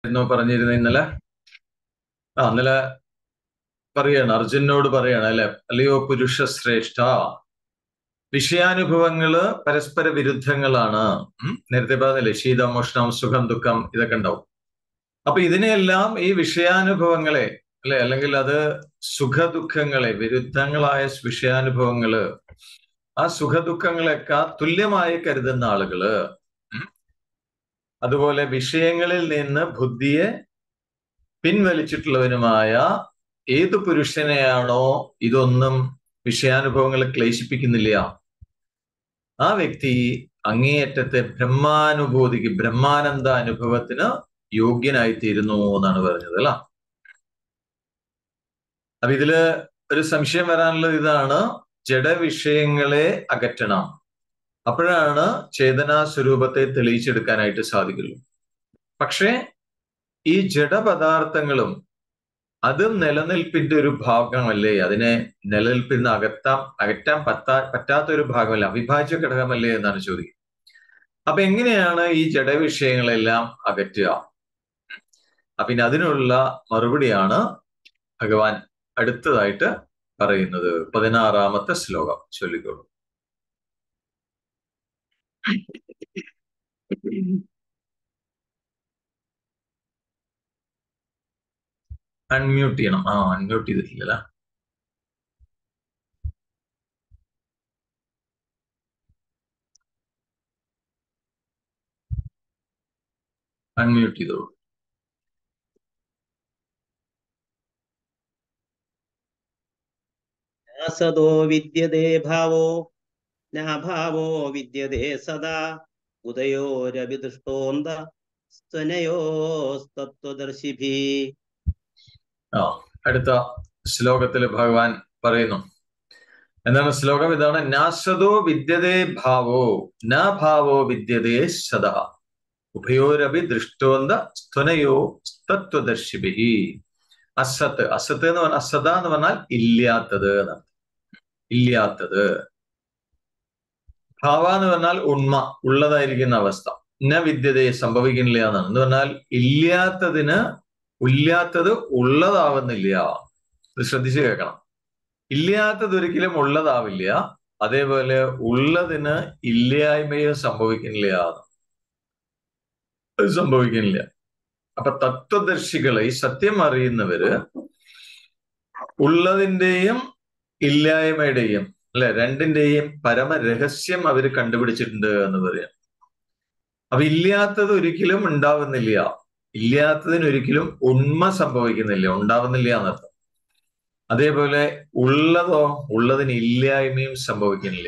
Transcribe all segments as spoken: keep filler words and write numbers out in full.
എന്നോ പറഞ്ഞിരുന്ന ഇന്നലെ ആ ഇന്നലെ പറയാണ്, അർജുനോട് പറയാണ് അല്ലെ, അല്ലയോ പുരുഷ ശ്രേഷ്ഠ, വിഷയാനുഭവങ്ങള് പരസ്പര വിരുദ്ധങ്ങളാണ്. ഉം നേരത്തെ പറഞ്ഞില്ലേ, ശീതം ഉഷ്ണം സുഖം ദുഃഖം ഇതൊക്കെ ഉണ്ടാവും. അപ്പൊ ഇതിനെയെല്ലാം, ഈ വിഷയാനുഭവങ്ങളെ അല്ലെ, അല്ലെങ്കിൽ അത് സുഖദുഃഖങ്ങളെ, വിരുദ്ധങ്ങളായ വിഷയാനുഭവങ്ങള്, ആ സുഖദുഃഖങ്ങളെയൊക്കെ തുല്യമായി കരുതുന്ന ആളുകള്, അതുപോലെ വിഷയങ്ങളിൽ നിന്ന് ബുദ്ധിയെ പിൻവലിച്ചിട്ടുള്ളവനുമായ ഏത് പുരുഷനെയാണോ ഇതൊന്നും വിഷയാനുഭവങ്ങൾ ക്ലേശിപ്പിക്കുന്നില്ല, ആ വ്യക്തി അങ്ങേയറ്റത്തെ ബ്രഹ്മാനുഭൂതിക്ക്, ബ്രഹ്മാനന്ദ അനുഭവത്തിന് യോഗ്യനായിത്തീരുന്നു എന്നാണ് പറഞ്ഞത് അല്ല. അപ്പൊ ഇതില് ഒരു സംശയം വരാനുള്ളത് ഇതാണ്: ജഡവിഷയങ്ങളെ അകറ്റണം, അപ്പോഴാണ് ചേതനാ സ്വരൂപത്തെ തെളിയിച്ചെടുക്കാനായിട്ട് സാധിക്കുള്ളൂ. പക്ഷേ ഈ ജഡപദാർത്ഥങ്ങളും അതും നിലനിൽപ്പിന്റെ ഒരു ഭാഗമല്ലേ, അതിനെ നിലനിൽപ്പിൽ നിന്ന് അകത്താം അകറ്റാൻ പറ്റാ പറ്റാത്ത ഒരു ഭാഗമല്ല, അവിഭാജ്യ ഘടകമല്ലേ എന്നാണ് ചോദിക്കുന്നത്. അപ്പൊ എങ്ങനെയാണ് ഈ ജഡവിഷയങ്ങളെല്ലാം അകറ്റുക? അപ്പൊ ഇനി അതിനുള്ള മറുപടിയാണ് ഭഗവാൻ അടുത്തതായിട്ട് പറയുന്നത്. പതിനാറാമത്തെ ശ്ലോകം ചൊല്ലിക്കോളൂ. അൺമ്യൂട്ട് ചെയ്യണം. ആ അൺമ്യൂട്ട് ചെയ്തിട്ടില്ല. അൺമ്യൂട്ട് ചെയ്തോളൂ. സദോ വിദ്യതേ ഭാവോ നാഭാവോ വിദ്യതേ സദാ ഉദയോരവിദുഷ്ടോന്ത സ്തനയോസ്തത്വദർശിഭി. ആ അടുത്ത ശ്ലോകത്തിൽ ഭഗവാൻ പറയുന്നു. എന്താണ് ശ്ലോകം? ഇതാണ്: നാസദോ വിദ്യതേ ഭാവോ ന ഭാവോ വിദ്യതേ സദാ ഉഭയോരപി ദൃഷ്ടോന്ത സ്ത്വനയോ തത്വദർശിഭി. അസത്ത്, അസത്ത് എന്ന് പറഞ്ഞാൽ, അസത എന്ന് പറഞ്ഞാൽ ഇല്ലാത്തത് എന്നാണ്. ഇല്ലാത്തത്. ഭാവ എന്ന് പറഞ്ഞാൽ ഉണ്മ, ഉള്ളതായിരിക്കുന്ന അവസ്ഥ. ന വിദ്യതയെ സംഭവിക്കുന്നില്ല എന്നാണ്. എന്ന് പറഞ്ഞാൽ ഇല്ലാത്തതിന് ഇല്ലാത്തത് ഉള്ളതാവുന്നില്ല. ഇത് ശ്രദ്ധിച്ചു കേൾക്കണം. ഇല്ലാത്തത് ഒരിക്കലും ഉള്ളതാവില്ല, അതേപോലെ ഉള്ളതിന് ഇല്ലായ്മയും സംഭവിക്കുന്നില്ല. അത് സംഭവിക്കുന്നില്ല. അപ്പൊ തത്വദർശികളെ, ഈ സത്യം അറിയുന്നവര്, ഉള്ളതിന്റെയും ഇല്ലായ്മയുടെയും അല്ലെ രണ്ടിന്റെയും പരമരഹസ്യം അവര് കണ്ടുപിടിച്ചിട്ടുണ്ട് എന്ന് പറയാം. അപ്പൊ ഇല്ലാത്തത് ഒരിക്കലും ഉണ്ടാവുന്നില്ല, ഇല്ലാത്തതിന് ഒരിക്കലും ഉണ്മ സംഭവിക്കുന്നില്ല, ഉണ്ടാവുന്നില്ല എന്നർത്ഥം. അതേപോലെ ഉള്ളതോ, ഉള്ളതിന് ഇല്ലായ്മയും സംഭവിക്കുന്നില്ല.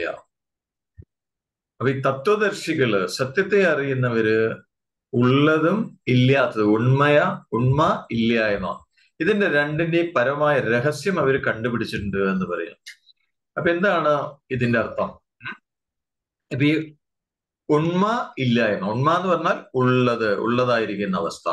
അപ്പൊ ഈ തത്വദർശികള്, സത്യത്തെ അറിയുന്നവര്, ഉള്ളതും ഇല്ലാത്തതും, ഉണ്മയ ഉണ്മ ഇല്ലായ്മ, ഇതിന്റെ രണ്ടിന്റെയും പരമായ രഹസ്യം അവർ കണ്ടുപിടിച്ചിട്ടുണ്ട് എന്ന് പറയാം. അപ്പൊ എന്താണ് ഇതിന്റെ അർത്ഥം? ഇപ്പൊ ഈ ഉണ്മ ഇല്ലായ്മ, ഉണ്മ എന്ന് പറഞ്ഞാൽ ഉള്ളത്, ഉള്ളതായിരിക്കുന്ന അവസ്ഥ.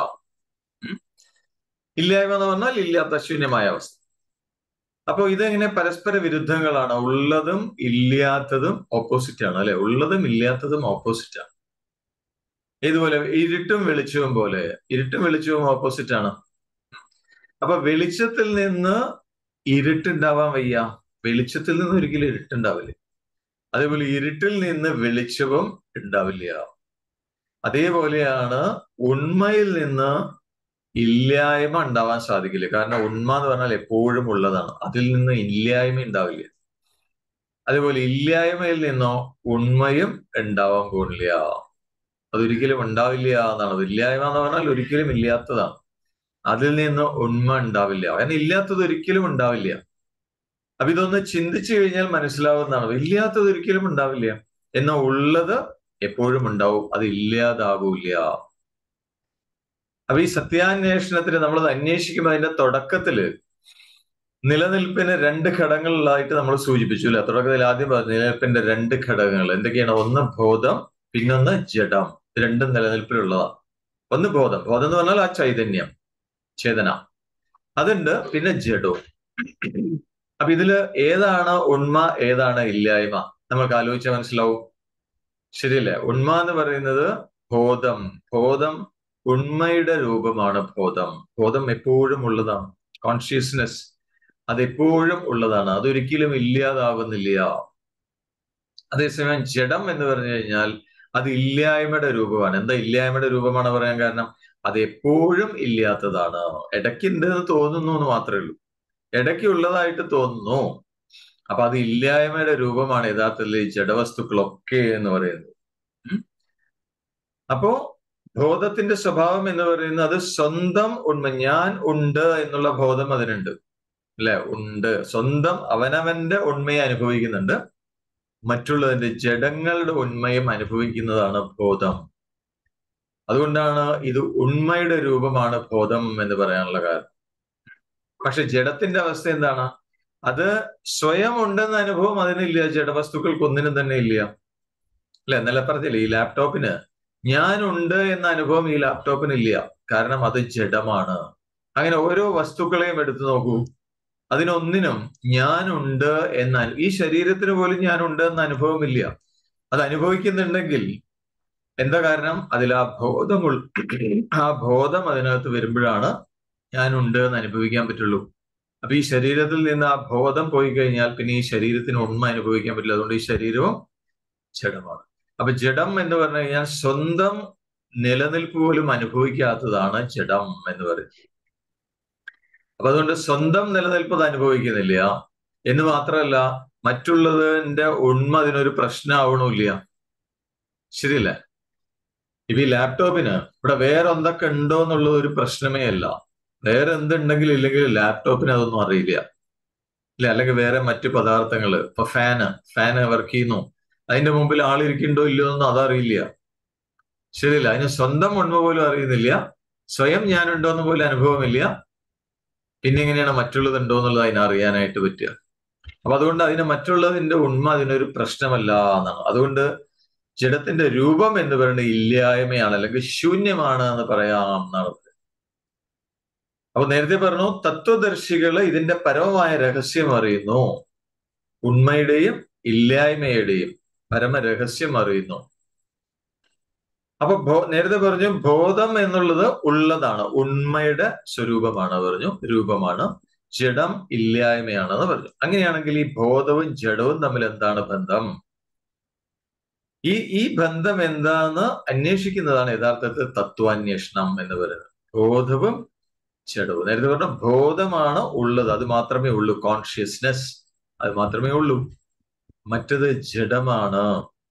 ഇല്ലായ്മ എന്ന് പറഞ്ഞാൽ ഇല്ലാത്ത, ശൂന്യമായ അവസ്ഥ. അപ്പൊ ഇതെങ്ങനെ പരസ്പര വിരുദ്ധങ്ങളാണ്? ഉള്ളതും ഇല്ലാത്തതും ഓപ്പോസിറ്റ് ആണ് അല്ലെ. ഉള്ളതും ഇല്ലാത്തതും ഓപ്പോസിറ്റ് ആണ്. ഇതുപോലെ ഇരുട്ടും വെളിച്ചവും പോലെ, ഇരുട്ടും വെളിച്ചവും ഓപ്പോസിറ്റ് ആണ്. അപ്പൊ വെളിച്ചത്തിൽ നിന്ന് ഇരുട്ടുണ്ടാവാൻ വയ്യ, വെളിച്ചത്തിൽ നിന്ന് ഒരിക്കലും ഇരുട്ടുണ്ടാവില്ല. അതേപോലെ ഇരുട്ടിൽ നിന്ന് വെളിച്ചവും ഉണ്ടാവില്ല. അതേപോലെയാണ് ഉണ്മയിൽ നിന്ന് ഇല്ലായ്മ ഉണ്ടാവാൻ സാധിക്കില്ല. കാരണം ഉണ്മ എന്ന് പറഞ്ഞാൽ എപ്പോഴും ഉള്ളതാണ്, അതിൽ നിന്ന് ഇല്ലായ്മ ഉണ്ടാവില്ല. അതേപോലെ ഇല്ലായ്മയിൽ നിന്നോ ഉണ്മയും ഉണ്ടാവാൻ പോണില്ല, അതൊരിക്കലും ഉണ്ടാവില്ല എന്നാണ്. ഇല്ലായ്മ എന്ന് പറഞ്ഞാൽ ഒരിക്കലും ഇല്ലാത്തതാണ്, അതിൽ നിന്ന് ഉണ്മ ഉണ്ടാവില്ല. കാരണം ഇല്ലാത്തത് ഒരിക്കലും ഉണ്ടാവില്ല. അപ്പൊ ഇതൊന്ന് ചിന്തിച്ചു കഴിഞ്ഞാൽ മനസ്സിലാവുന്നതാണ്. ഇല്ലാത്തത് ഒരിക്കലും ഉണ്ടാവില്ല, എന്നാൽ ഉള്ളത് എപ്പോഴും ഉണ്ടാവും, അത് ഇല്ലാതാകൂല. അപ്പൊ ഈ സത്യാന്വേഷണത്തിന് നമ്മളത് അന്വേഷിക്കുമ്പോൾ അതിന്റെ തുടക്കത്തില് നിലനിൽപ്പിന് രണ്ട് ഘടകങ്ങളിലായിട്ട് നമ്മൾ സൂചിപ്പിച്ചു അല്ലെ. തുടക്കത്തിൽ ആദ്യം പറഞ്ഞു നിലനിൽപ്പിന്റെ രണ്ട് ഘടകങ്ങൾ എന്തൊക്കെയാണ്? ഒന്ന് ബോധം, പിന്നൊന്ന് ജഡം. രണ്ടും നിലനിൽപ്പിലുള്ളതാണ്. ഒന്ന് ബോധം, ബോധം എന്ന് പറഞ്ഞാൽ ആ ചൈതന്യം, ചേതന, അതുണ്ട്. പിന്നെ ജഡവും. അപ്പൊ ഇതില് ഏതാണ് ഉണ്മ, ഏതാണ് ഇല്ലായ്മ നമുക്ക് ആലോചിച്ചാൽ മനസ്സിലാവും. ശരിയല്ലേ? ഉണ്മ എന്ന് പറയുന്നത് ബോധം, ബോധം ഉണ്മയുടെ രൂപമാണ് ബോധം. ബോധം എപ്പോഴും ഉള്ളതാണ്. കോൺഷ്യസ്നെസ് അതെപ്പോഴും ഉള്ളതാണ്, അതൊരിക്കലും ഇല്ലാതാവുന്നില്ല. അതേസമയം ജഡം എന്ന് പറഞ്ഞു കഴിഞ്ഞാൽ അത് ഇല്ലായ്മയുടെ രൂപമാണ്. എന്താ ഇല്ലായ്മയുടെ രൂപമാണ് പറയാൻ കാരണം? അത് എപ്പോഴും ഇല്ലാത്തതാണ്. ഇടയ്ക്കുണ്ട് എന്ന് തോന്നുന്നു എന്ന് മാത്രമേ ഉള്ളൂ. ഇടയ്ക്ക് ഉള്ളതായിട്ട് തോന്നുന്നു. അപ്പൊ അത് ഇല്ലായ്മയുടെ രൂപമാണ് യഥാർത്ഥത്തിൽ ഈ ജഡവസ്തുക്കളൊക്കെ എന്ന് പറയുന്നത്. അപ്പോ ബോധത്തിന്റെ സ്വഭാവം എന്ന് പറയുന്നത് അത് സ്വന്തം ഉണ്മ, ഞാൻ ഉണ്ട് എന്നുള്ള ബോധം അതിനുണ്ട്, അല്ലെ? ഉണ്ട്, സ്വന്തം അവനവന്റെ ഉണ്മയെ അനുഭവിക്കുന്നുണ്ട്, മറ്റുള്ളതിന്റെ ജഡങ്ങളുടെ ഉണ്മയും അനുഭവിക്കുന്നതാണ് ബോധം. അതുകൊണ്ടാണ് ഇത് ഉണ്മയുടെ രൂപമാണ് ബോധം എന്ന് പറയാനുള്ള കാരണം. പക്ഷെ ജഡത്തിന്റെ അവസ്ഥ എന്താണ്? അത് സ്വയം ഉണ്ടെന്ന അനുഭവം അതിനില്ല, ജഡവസ്തുക്കൾക്ക് ഒന്നിനും തന്നെ ഇല്ല, അല്ലെ? എന്നല്ല പറഞ്ഞില്ലേ, ഈ ലാപ്ടോപ്പിന് ഞാനുണ്ട് എന്ന അനുഭവം ഈ ലാപ്ടോപ്പിന് ഇല്ല, കാരണം അത് ജഡമാണ്. അങ്ങനെ ഓരോ വസ്തുക്കളെയും എടുത്തു നോക്കൂ, അതിനൊന്നിനും ഞാനുണ്ട് എന്ന, ഈ ശരീരത്തിന് പോലും ഞാനുണ്ട് എന്ന അനുഭവമില്ല. അത് അനുഭവിക്കുന്നുണ്ടെങ്കിൽ എന്താ കാരണം? അതിൽ ആ ബോധം ആ ബോധം അതിനകത്ത് വരുമ്പോഴാണ് ഞാനുണ്ട് എന്ന് അനുഭവിക്കാൻ പറ്റുള്ളൂ. അപ്പൊ ഈ ശരീരത്തിൽ നിന്ന് ആ ബോധം പോയി കഴിഞ്ഞാൽ പിന്നെ ഈ ശരീരത്തിന് ഉണ്മ അനുഭവിക്കാൻ പറ്റില്ല. അതുകൊണ്ട് ഈ ശരീരവും ജഡമാണ്. അപ്പൊ ജഡം എന്ന് പറഞ്ഞു കഴിഞ്ഞാൽ സ്വന്തം നിലനിൽപ്പ് പോലും അനുഭവിക്കാത്തതാണ് ജഡം എന്ന് പറയുന്നത്. അപ്പൊ അതുകൊണ്ട് സ്വന്തം നിലനിൽപ്പ് അത് അനുഭവിക്കുന്നില്ല എന്ന് മാത്രമല്ല, മറ്റുള്ളതിന്റെ ഉണ്മ അതിനൊരു പ്രശ്നമാവണമില്ല. ശരിയല്ലേ? ഇപ്പൊ ഈ ലാപ്ടോപ്പിന് ഇവിടെ വേറെ എന്തൊക്കെ ഉണ്ടോ എന്നുള്ളത് ഒരു പ്രശ്നമേ അല്ല. വേറെ എന്തുണ്ടെങ്കിലും ഇല്ലെങ്കിൽ ലാപ്ടോപ്പിന് അതൊന്നും അറിയില്ല, ഇല്ല? അല്ലെങ്കിൽ വേറെ മറ്റു പദാർത്ഥങ്ങള്, ഇപ്പൊ ഫാന് ഫാന് വർക്ക് ചെയ്യുന്നു, അതിന്റെ മുമ്പിൽ ആളിരിക്കുന്നുണ്ടോ ഇല്ലയോ എന്നൊന്നും അതറിയില്ല. ശരിയല്ല? അതിന് സ്വന്തം ഉണ്മ പോലും അറിയുന്നില്ല, സ്വയം ഞാനുണ്ടോ എന്ന് പോലും അനുഭവമില്ല. പിന്നെ എങ്ങനെയാണ് മറ്റുള്ളത് ഉണ്ടോ എന്നുള്ളത് അതിനെ അറിയാനായിട്ട് പറ്റുക? അപ്പൊ അതുകൊണ്ട് അതിന് മറ്റുള്ളതിന്റെ ഉണ്മ അതിനൊരു പ്രശ്നമല്ല എന്നാണ്. അതുകൊണ്ട് ജഡത്തിന്റെ രൂപം എന്ന് പറയുന്നത് ഇല്ലായ്മയാണ്, അല്ലെങ്കിൽ ശൂന്യമാണ് എന്ന് പറയാം എന്നാണ്. അപ്പൊ നേരത്തെ പറഞ്ഞു, തത്വദർശികള് ഇതിന്റെ പരമമായ രഹസ്യം അറിയുന്നു, ഉണ്മയുടെയും ഇല്ലായ്മയുടെയും പരമരഹസ്യം അറിയുന്നു. അപ്പൊ ബോ നേരത്തെ പറഞ്ഞു ബോധം എന്നുള്ളത് ഉള്ളതാണ്, ഉണ്മയുടെ സ്വരൂപമാണ് പറഞ്ഞു, രൂപമാണ്. ജഡം ഇല്ലായ്മയാണെന്ന് പറഞ്ഞു. അങ്ങനെയാണെങ്കിൽ ഈ ബോധവും ജഡവും തമ്മിൽ എന്താണ് ബന്ധം? ഈ ഈ ബന്ധം എന്താന്ന് അന്വേഷിക്കുന്നതാണ് യഥാർത്ഥത്തിൽ തത്വാന്വേഷണം എന്ന് പറയുന്നത്. ബോധവും ജഡവും, നേരത്തെ പറഞ്ഞ ബോധമാണ് ഉള്ളത്, അത് മാത്രമേ ഉള്ളൂ, കോൺഷ്യസ്നെസ് അത് മാത്രമേ ഉള്ളൂ. മറ്റത് ജഡമാണ്,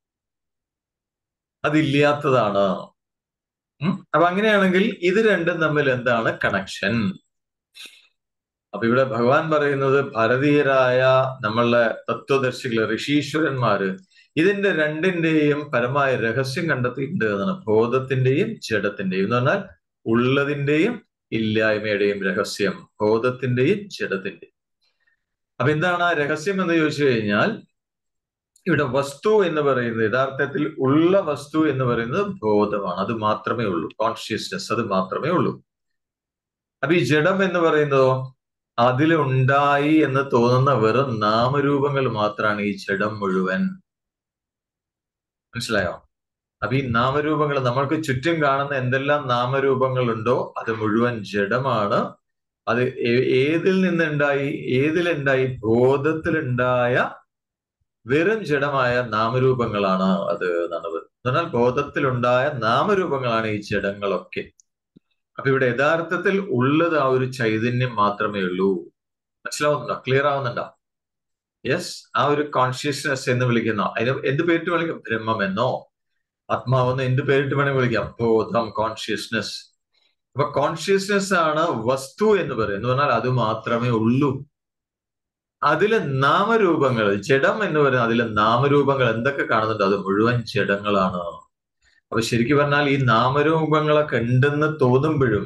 അതില്ലാത്തതാണ്. ഉം അപ്പൊ അങ്ങനെയാണെങ്കിൽ ഇത് രണ്ടും തമ്മിൽ എന്താണ് കണക്ഷൻ? അപ്പൊ ഇവിടെ ഭഗവാൻ പറയുന്നത്, ഭാരതീയരായ നമ്മളുടെ തത്വദർശികള്, ഋഷീശ്വരന്മാര് ഇതിന്റെ രണ്ടിന്റെയും പരമായ രഹസ്യം കണ്ടെത്തിയിട്ടുണ്ട് എന്നാണ്. ബോധത്തിന്റെയും ജഡത്തിന്റെയും എന്ന് പറഞ്ഞാൽ ഉള്ളതിന്റെയും ഇല്ലായ്മയുടെയും രഹസ്യം, ബോധത്തിന്റെയും ജഡത്തിന്റെയും. അപ്പൊ എന്താണ് ആ രഹസ്യം എന്ന് ചോദിച്ചു കഴിഞ്ഞാൽ, ഇവിടെ വസ്തു എന്ന് പറയുന്നത്, യഥാർത്ഥത്തിൽ ഉള്ള വസ്തു എന്ന് പറയുന്നത് ബോധമാണ്, അത് മാത്രമേ ഉള്ളൂ, കോൺഷ്യസ്നെസ് അത് മാത്രമേ ഉള്ളൂ. അപ്പൊ ഈ ജഡം എന്ന് പറയുന്നതോ, അതിലുണ്ടായി എന്ന് തോന്നുന്ന വെറും നാമരൂപങ്ങൾ മാത്രമാണ് ഈ ജഡം മുഴുവൻ. മനസ്സിലായോ? അപ്പൊ ഈ നാമരൂപങ്ങൾ, നമ്മൾക്ക് ചുറ്റും കാണുന്ന എന്തെല്ലാം നാമരൂപങ്ങളുണ്ടോ അത് മുഴുവൻ ജഡമാണ്. അത് ഏതിൽ നിന്നുണ്ടായി? ഏതിലുണ്ടായി? ബോധത്തിലുണ്ടായ വെറും ജഡമായ നാമരൂപങ്ങളാണ് അത് എന്നാണ് പറയുന്നത്. എന്നാൽ ബോധത്തിലുണ്ടായ നാമരൂപങ്ങളാണ് ഈ ജഡങ്ങളൊക്കെ. അപ്പൊ ഇവിടെ യഥാർത്ഥത്തിൽ ഉള്ളത് ആ ഒരു ചൈതന്യം മാത്രമേ ഉള്ളൂ. മനസ്സിലാവുന്നുണ്ടോ? ക്ലിയർ ആവുന്നുണ്ടോ? യെസ്. ആ ഒരു കോൺഷ്യസ്നെസ് എന്ന് വിളിക്കുന്ന, അതിന് എന്ത് പേരിട്ട് വിളിക്കാം? ബ്രഹ്മം എന്നോ ആത്മാവെന്നോ എന്ത് പേരിട്ട് വേണമെങ്കിൽ വിളിക്കാം. ബോധം, കോൺഷ്യസ്നെസ്. അപ്പൊ കോൺഷ്യസ്നെസ് ആണ് വസ്തു എന്ന് പറയുന്നത്. എന്ന് പറഞ്ഞാൽ അത് മാത്രമേ ഉള്ളൂ. അതിലെ നാമരൂപങ്ങൾ, ജഡം എന്ന് പറയുന്നത്, അതിലെ നാമരൂപങ്ങൾ എന്തൊക്കെ കാണുന്നുണ്ടോ അത് മുഴുവൻ ജഡങ്ങളാണ്. അപ്പൊ ശരിക്കും പറഞ്ഞാൽ ഈ നാമരൂപങ്ങളൊക്കെ ഉണ്ടെന്ന് തോന്നുമ്പോഴും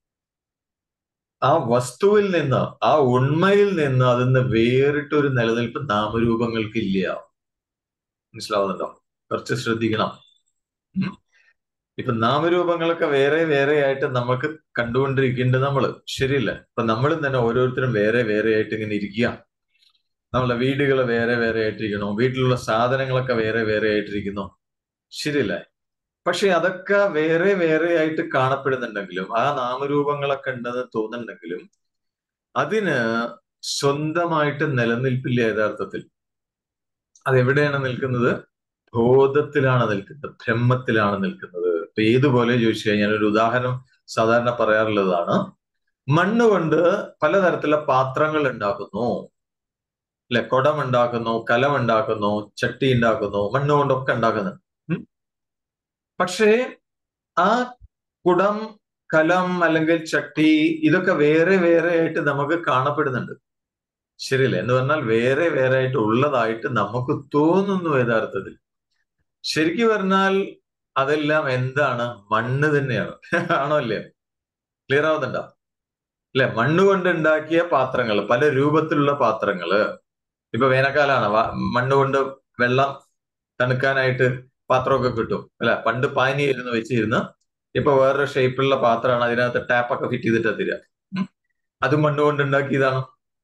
ആ വസ്തുവിൽ നിന്ന്, ആ ഉണ്മയിൽ നിന്ന് അതിന്ന് വേറിട്ടൊരു നിലനിൽപ്പ് നാമരൂപങ്ങൾക്ക് ഇല്ല. മനസ്സിലാവുന്നുണ്ടോ? കുറച്ച് ശ്രദ്ധിക്കണം. ഇപ്പൊ നാമരൂപങ്ങളൊക്കെ വേറെ വേറെ ആയിട്ട് നമുക്ക് കണ്ടുകൊണ്ടിരിക്കേണ്ടത് നമ്മള്, ശരിയല്ല? ഇപ്പൊ നമ്മളും തന്നെ ഓരോരുത്തരും വേറെ വേറെ ആയിട്ട് ഇങ്ങനെ ഇരിക്കുക. നമ്മളുടെ വീടുകൾ വേറെ വേറെ ആയിട്ടിരിക്കണോ, വീട്ടിലുള്ള സാധനങ്ങളൊക്കെ വേറെ വേറെ ആയിട്ടിരിക്കുന്നു, ശരിയല്ലേ? പക്ഷെ അതൊക്കെ വേറെ വേറെ ആയിട്ട് കാണപ്പെടുന്നുണ്ടെങ്കിലും, ആ നാമരൂപങ്ങളൊക്കെ ഉണ്ടെന്ന് തോന്നുന്നുണ്ടെങ്കിലും അതിന് സ്വന്തമായിട്ട് നിലനിൽപ്പില്ല യഥാർത്ഥത്തിൽ. അതെവിടെയാണ് നിൽക്കുന്നത്? ബോധത്തിലാണ് നിൽക്കുന്നത്, ബ്രഹ്മത്തിലാണ് നിൽക്കുന്നത്. ഇപ്പൊ ഏതുപോലെ ചോദിച്ചു കഴിഞ്ഞാൽ ഒരു ഉദാഹരണം സാധാരണ പറയാറുള്ളതാണ്. മണ്ണ് കൊണ്ട് പലതരത്തിലുള്ള പാത്രങ്ങൾ ഉണ്ടാക്കുന്നു, അല്ലെ? കുടം ഉണ്ടാക്കുന്നു, കലം ഉണ്ടാക്കുന്നു, ചട്ടി ഉണ്ടാക്കുന്നു, മണ്ണ് കൊണ്ടൊക്കെ ഉണ്ടാക്കുന്നുണ്ട്. ഉം. പക്ഷേ ആ കുടം, കലം അല്ലെങ്കിൽ ചട്ടി ഇതൊക്കെ വേറെ വേറെ ആയിട്ട് നമുക്ക് കാണപ്പെടുന്നുണ്ട്. ശരിയല്ലേ? എന്ന് പറഞ്ഞാൽ വേറെ വേറെ ആയിട്ട് ഉള്ളതായിട്ട് നമുക്ക് തോന്നുന്നു യഥാർത്ഥത്തിൽ. ശരിക്കും പറഞ്ഞാൽ അതെല്ലാം എന്താണ്? മണ്ണ് തന്നെയാണ്. ആണോ അല്ലേ? ക്ലിയർ ആവുന്നുണ്ടോ? അല്ലെ? മണ്ണ് കൊണ്ട് ഉണ്ടാക്കിയ പാത്രങ്ങൾ, പല രൂപത്തിലുള്ള പാത്രങ്ങള്. ഇപ്പൊ വേനൽക്കാലാണ്, മണ്ണ് കൊണ്ട് വെള്ളം തണുക്കാനായിട്ട് പാത്രമൊക്കെ കിട്ടും, അല്ലെ? പണ്ട് പാനിയായിരുന്നു വെച്ചിരുന്ന്, ഇപ്പൊ വേറൊരു ഷേപ്പിലുള്ള പാത്രമാണ്, അതിനകത്ത് ടാപ്പൊക്കെ ഫിറ്റ് ചെയ്തിട്ട് തരിക. അത് മണ്ണ് കൊണ്ട് ഉണ്ടാക്കിയതാണ്.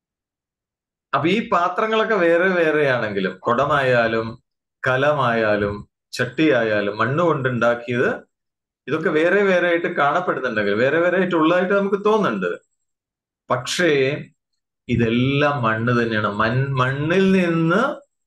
അപ്പൊ ഈ പാത്രങ്ങളൊക്കെ വേറെ വേറെ ആണെങ്കിലും, കുടമായാലും കലമായാലും ചട്ടിയായാലും മണ്ണ് കൊണ്ട് ഉണ്ടാക്കിയത്, ഇതൊക്കെ വേറെ വേറെ ആയിട്ട് കാണപ്പെടുന്നുണ്ടെങ്കിൽ, വേറെ വേറെ ആയിട്ട് ഉള്ളതായിട്ട് നമുക്ക് തോന്നുന്നുണ്ട്. പക്ഷേ ഇതെല്ലാം മണ്ണ് തന്നെയാണ്. മൺ മണ്ണിൽ നിന്ന്,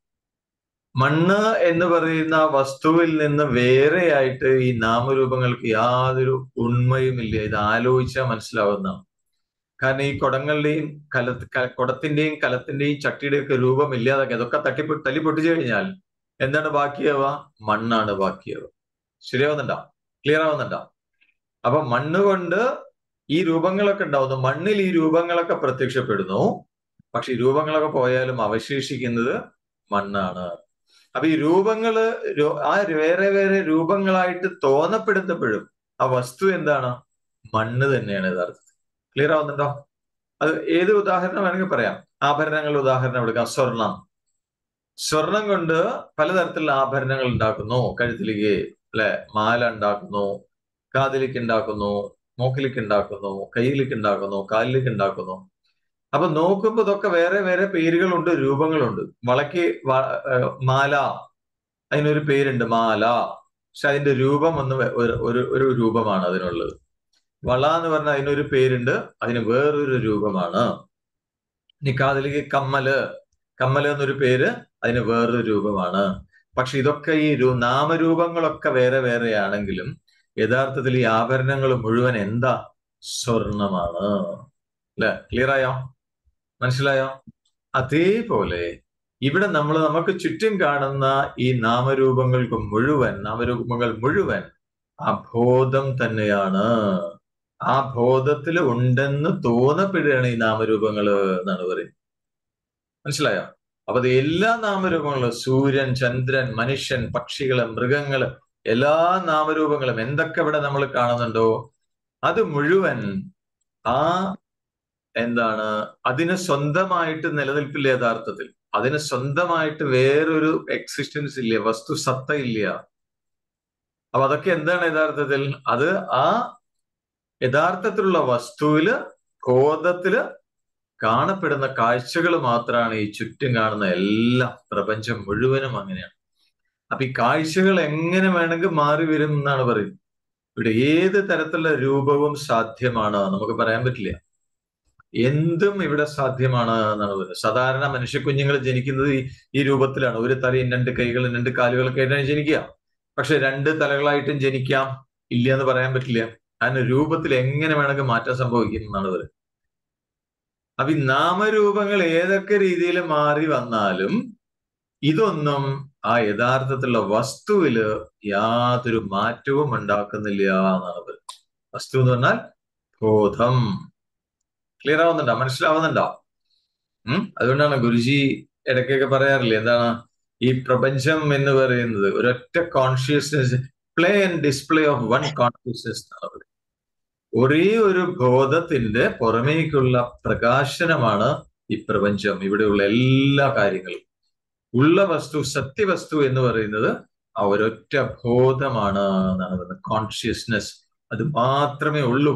മണ്ണ് എന്ന് പറയുന്ന വസ്തുവിൽ നിന്ന് വേറെയായിട്ട് ഈ നാമരൂപങ്ങൾക്ക് യാതൊരു ഉണ്മയുമില്ല. ഇത് ആലോചിച്ചാൽ മനസ്സിലാവുന്നതാണ്. കാരണം ഈ കുടങ്ങളുടെയും കല കുടത്തിന്റെയും കലത്തിന്റെയും ചട്ടിയുടെയും ഒക്കെ രൂപം ഇല്ലാതൊക്കെ അതൊക്കെ തട്ടി തല്ലി പൊട്ടിച്ചു കഴിഞ്ഞാൽ എന്താണ് ബാക്കിയാവുക? മണ്ണാണ് ബാക്കിയാവുക. ശരിയാവുന്നുണ്ടോ? ക്ലിയർ ആവുന്നുണ്ടോ? അപ്പൊ മണ്ണ് കൊണ്ട് ഈ രൂപങ്ങളൊക്കെ ഉണ്ടാവുന്നു, മണ്ണിൽ ഈ രൂപങ്ങളൊക്കെ പ്രത്യക്ഷപ്പെടുന്നു. പക്ഷെ ഈ രൂപങ്ങളൊക്കെ പോയാലും അവശേഷിക്കുന്നത് മണ്ണാണ്. അപ്പൊ ഈ രൂപങ്ങള് ആ വേറെ വേറെ രൂപങ്ങളായിട്ട് തോന്നപ്പെടുന്നപ്പോഴും ആ വസ്തു എന്താണ്? മണ്ണ് തന്നെയാണ് യഥാർത്ഥത്തിൽ. ക്ലിയർ ആവുന്നുണ്ടോ? അത് ഏത് ഉദാഹരണം വേണമെങ്കിൽ പറയാം. ആഭരണങ്ങളുടെ ഉദാഹരണം എടുക്കാം. സ്വർണം. സ്വർണം കൊണ്ട് പലതരത്തിലുള്ള ആഭരണങ്ങൾ ഉണ്ടാക്കുന്നു. കഴുത്തിലേക്ക്, അല്ലെ, മാല ഉണ്ടാക്കുന്നു, കാതിലേക്ക് ഉണ്ടാക്കുന്നു, മൂക്കിലേക്ക് ഉണ്ടാക്കുന്നു, കയ്യിലേക്ക് ഉണ്ടാക്കുന്നു, കാലിലേക്ക് ഉണ്ടാക്കുന്നു. അപ്പൊ നോക്കുമ്പോ ഇതൊക്കെ വേറെ വേറെ പേരുകളുണ്ട്, രൂപങ്ങളുണ്ട്. വളയ്ക്ക് മാല, അതിനൊരു പേരുണ്ട്, മാല. പക്ഷെ അതിന്റെ രൂപം ഒന്ന് ഒരു ഒരു രൂപമാണ് അതിനുള്ളത്. വള എന്ന് പറഞ്ഞാൽ അതിനൊരു പേരുണ്ട്, അതിന് വേറൊരു രൂപമാണ്. ഇനി കാതിലേക്ക് കമ്മല്, കമ്മല് എന്നൊരു പേര്, അതിന് വേറൊരു രൂപമാണ്. പക്ഷെ ഇതൊക്കെ ഈ നാമരൂപങ്ങളൊക്കെ വേറെ വേറെ ആണെങ്കിലും യഥാർത്ഥത്തിൽ ഈ ആഭരണങ്ങൾ മുഴുവൻ എന്താ? സ്വർണമാണ്. അല്ലെ? ക്ലിയർ ആയോ? മനസ്സിലായോ? അതേപോലെ ഇവിടെ നമ്മൾ നമുക്ക് ചുറ്റും കാണുന്ന ഈ നാമരൂപങ്ങൾക്ക് മുഴുവൻ, നാമരൂപങ്ങൾ മുഴുവൻ ആ ബോധം തന്നെയാണ്. ആ ബോധത്തിൽ ഉണ്ടെന്ന് തോന്നപ്പെടുകയാണ് ഈ നാമരൂപങ്ങൾ എന്നാണ് പറയുന്നത്. മനസ്സിലായോ? അപ്പൊ അത് എല്ലാ നാമരൂപങ്ങളും, സൂര്യൻ, ചന്ദ്രൻ, മനുഷ്യൻ, പക്ഷികള്, മൃഗങ്ങള്, എല്ലാ നാമരൂപങ്ങളും എന്തൊക്കെ ഇവിടെ നമ്മൾ കാണുന്നുണ്ടോ അത് മുഴുവൻ ആ എന്താണ്? അതിന് സ്വന്തമായിട്ട് നിലനിൽപ്പില്ല യഥാർത്ഥത്തിൽ. അതിന് സ്വന്തമായിട്ട് വേറൊരു എക്സിസ്റ്റൻസ് ഇല്ല, വസ്തു സത്ത ഇല്ല. അപ്പൊ അതൊക്കെ എന്താണ് യഥാർത്ഥത്തിൽ? അത് ആ യഥാർത്ഥത്തിലുള്ള വസ്തുവില്, ബോധത്തില് കാണപ്പെടുന്ന കാഴ്ചകൾ മാത്രമാണ് ഈ ചുറ്റും കാണുന്ന എല്ലാ പ്രപഞ്ചം മുഴുവനും അങ്ങനെയാണ്. അപ്പൊ ഈ കാഴ്ചകൾ എങ്ങനെ വേണമെങ്കിൽ മാറി വരും എന്നാണ് പറയുന്നത്. ഇവിടെ ഏത് തരത്തിലുള്ള രൂപവും സാധ്യമാണ്, നമുക്ക് പറയാൻ പറ്റില്ല. എന്തും ഇവിടെ സാധ്യമാണ് എന്നാണ് പറയുന്നത്. സാധാരണ മനുഷ്യ കുഞ്ഞുങ്ങൾ ജനിക്കുന്നത് ഈ ഈ രൂപത്തിലാണ്. ഒരു തലയും രണ്ട് കൈകളും രണ്ട് കാലുകളൊക്കെ ആയിട്ടാണ് ജനിക്കുക. പക്ഷെ രണ്ട് തലകളായിട്ടും ജനിക്കാം, ഇല്ല എന്ന് പറയാൻ പറ്റില്ല. അതിന് രൂപത്തിൽ എങ്ങനെ വേണമെങ്കിൽ മാറ്റം സംഭവിക്കും എന്നാണ് പറയുന്നത്. അപ്പൊ ഈ നാമരൂപങ്ങൾ ഏതൊക്കെ രീതിയിൽ മാറി വന്നാലും ഇതൊന്നും ആ യഥാർത്ഥത്തിലുള്ള വസ്തുവില് യാതൊരു മാറ്റവും ഉണ്ടാക്കുന്നില്ല എന്നാണ് പറയുന്നത്. വസ്തു എന്ന് പറഞ്ഞാൽ ബോധം. ക്ലിയർ ആവുന്നുണ്ടോ? മനസ്സിലാവുന്നുണ്ടോ? ഉം അതുകൊണ്ടാണ് ഗുരുജി ഇടയ്ക്കൊക്കെ പറയാറില്ലേ, എന്താണ് ഈ പ്രപഞ്ചം എന്ന് പറയുന്നത് ഒരൊറ്റ consciousness, play and display of one consciousness എന്നാണ് പറയുന്നത്. ഒരേ ഒരു ബോധത്തിന്റെ പുറമേക്കുള്ള പ്രകാശനമാണ് ഈ പ്രപഞ്ചം, ഇവിടെയുള്ള എല്ലാ കാര്യങ്ങളും. ഉള്ള വസ്തു, സത്യവസ്തു എന്ന് പറയുന്നത് ആ ഒരൊറ്റ ബോധമാണ് എന്നാണ് പറയുന്നത്. കോൺഷ്യസ്നെസ്, അത് മാത്രമേ ഉള്ളൂ.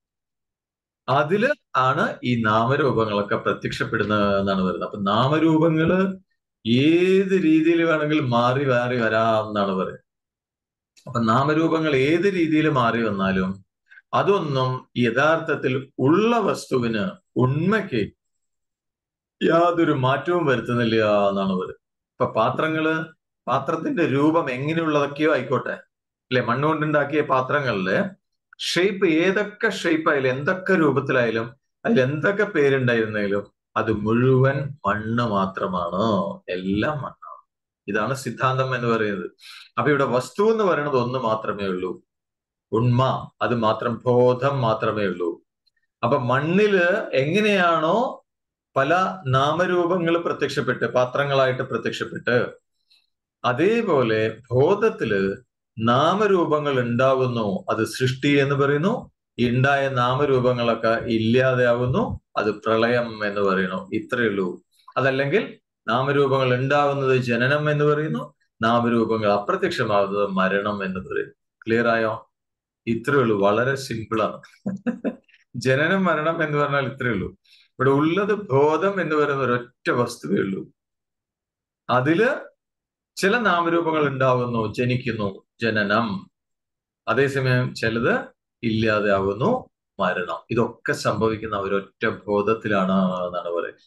അതില് ആണ് ഈ നാമരൂപങ്ങളൊക്കെ പ്രത്യക്ഷപ്പെടുന്നത് എന്നാണ് പറയുന്നത്. അപ്പൊ നാമരൂപങ്ങള് ഏത് രീതിയിൽ വേണമെങ്കിലും മാറി മാറി വരാം എന്നാണ് പറയുന്നത്. അപ്പൊ നാമരൂപങ്ങൾ ഏത് രീതിയിൽ മാറി വന്നാലും അതൊന്നും യഥാർത്ഥത്തിൽ ഉള്ള വസ്തുവിന്, ഉണ്മയ്ക്ക് യാതൊരു മാറ്റവും വരുത്തുന്നില്ല എന്നാണ് പറയുന്നത്. ഇപ്പൊ പാത്രങ്ങള്, പാത്രത്തിന്റെ രൂപം എങ്ങനെയുള്ളതൊക്കെയോ ആയിക്കോട്ടെ, അല്ലെ, മണ്ണുകൊണ്ടുണ്ടാക്കിയ പാത്രങ്ങളില് ഷേപ്പ് ഏതൊക്കെ ഷേപ്പ് ആയാലും എന്തൊക്കെ രൂപത്തിലായാലും അതിൽ എന്തൊക്കെ പേരുണ്ടായിരുന്നാലും അത് മുഴുവൻ മണ്ണ് മാത്രമാണ്, എല്ലാം മണ്ണാണ്. ഇതാണ് സിദ്ധാന്തം എന്ന് പറയുന്നത്. അപ്പൊ ഇവിടെ വസ്തു എന്ന് പറയുന്നത് ഒന്ന് മാത്രമേ ഉള്ളൂ, ഉണ്മ, അത് മാത്രം, ബോധം മാത്രമേ ഉള്ളൂ. അപ്പൊ മണ്ണില് എങ്ങനെയാണോ പല നാമരൂപങ്ങൾ പ്രത്യക്ഷപ്പെട്ട് പാത്രങ്ങളായിട്ട് പ്രത്യക്ഷപ്പെട്ട്, അതേപോലെ ബോധത്തില് നാമരൂപങ്ങൾ ഉണ്ടാവുന്നു, അത് സൃഷ്ടി എന്ന് പറയുന്നു. ഉണ്ടായ നാമരൂപങ്ങളൊക്കെ ഇല്ലാതെയാവുന്നു, അത് പ്രളയം എന്ന് പറയുന്നു. ഇത്രയേ ഉള്ളൂ. അതല്ലെങ്കിൽ നാമരൂപങ്ങൾ ഉണ്ടാവുന്നത് ജനനം എന്ന് പറയുന്നു, നാമരൂപങ്ങൾ അപ്രത്യക്ഷമാകുന്നത് മരണം എന്ന് പറയുന്നു. ക്ലിയർ ആയോ? ഇത്രയേ ഉള്ളൂ. വളരെ സിമ്പിളാണ്. ജനനം മരണം എന്ന് പറഞ്ഞാൽ ഇത്രയേ ഉള്ളൂ. ഇവിടെ ഉള്ളത് ബോധം എന്ന് പറയുന്ന ഒരൊറ്റ വസ്തുവേ ഉള്ളൂ. അതില് ചില നാമരൂപങ്ങൾ ഉണ്ടാവുന്നു, ജനിക്കുന്നു, ജനനം. അതേസമയം ചിലത് ഇല്ലാതെയാവുന്നു, മരണം. ഇതൊക്കെ സംഭവിക്കുന്ന ഒരൊറ്റ ബോധത്തിലാണ് എന്നാണ് പറയുന്നത്.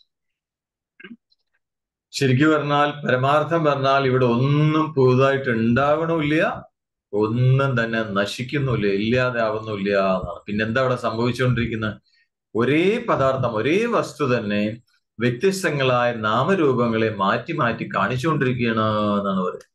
ശരിക്കും പറഞ്ഞാൽ, പരമാർത്ഥം പറഞ്ഞാൽ ഇവിടെ ഒന്നും പുതുതായിട്ട് ഉണ്ടാവണമില്ല, ഒന്നും തന്നെ നശിക്കുന്നില്ല, ഇല്ലാതെ ആവുന്നില്ല എന്നാണ്. പിന്നെന്താ അവിടെ സംഭവിച്ചുകൊണ്ടിരിക്കുന്നത്? ഒരേ പദാർത്ഥം, ഒരേ വസ്തു തന്നെ വ്യത്യസ്തങ്ങളായ നാമരൂപങ്ങളെ മാറ്റി മാറ്റി കാണിച്ചുകൊണ്ടിരിക്കുകയാണ് എന്നാണ് പറയുന്നത്.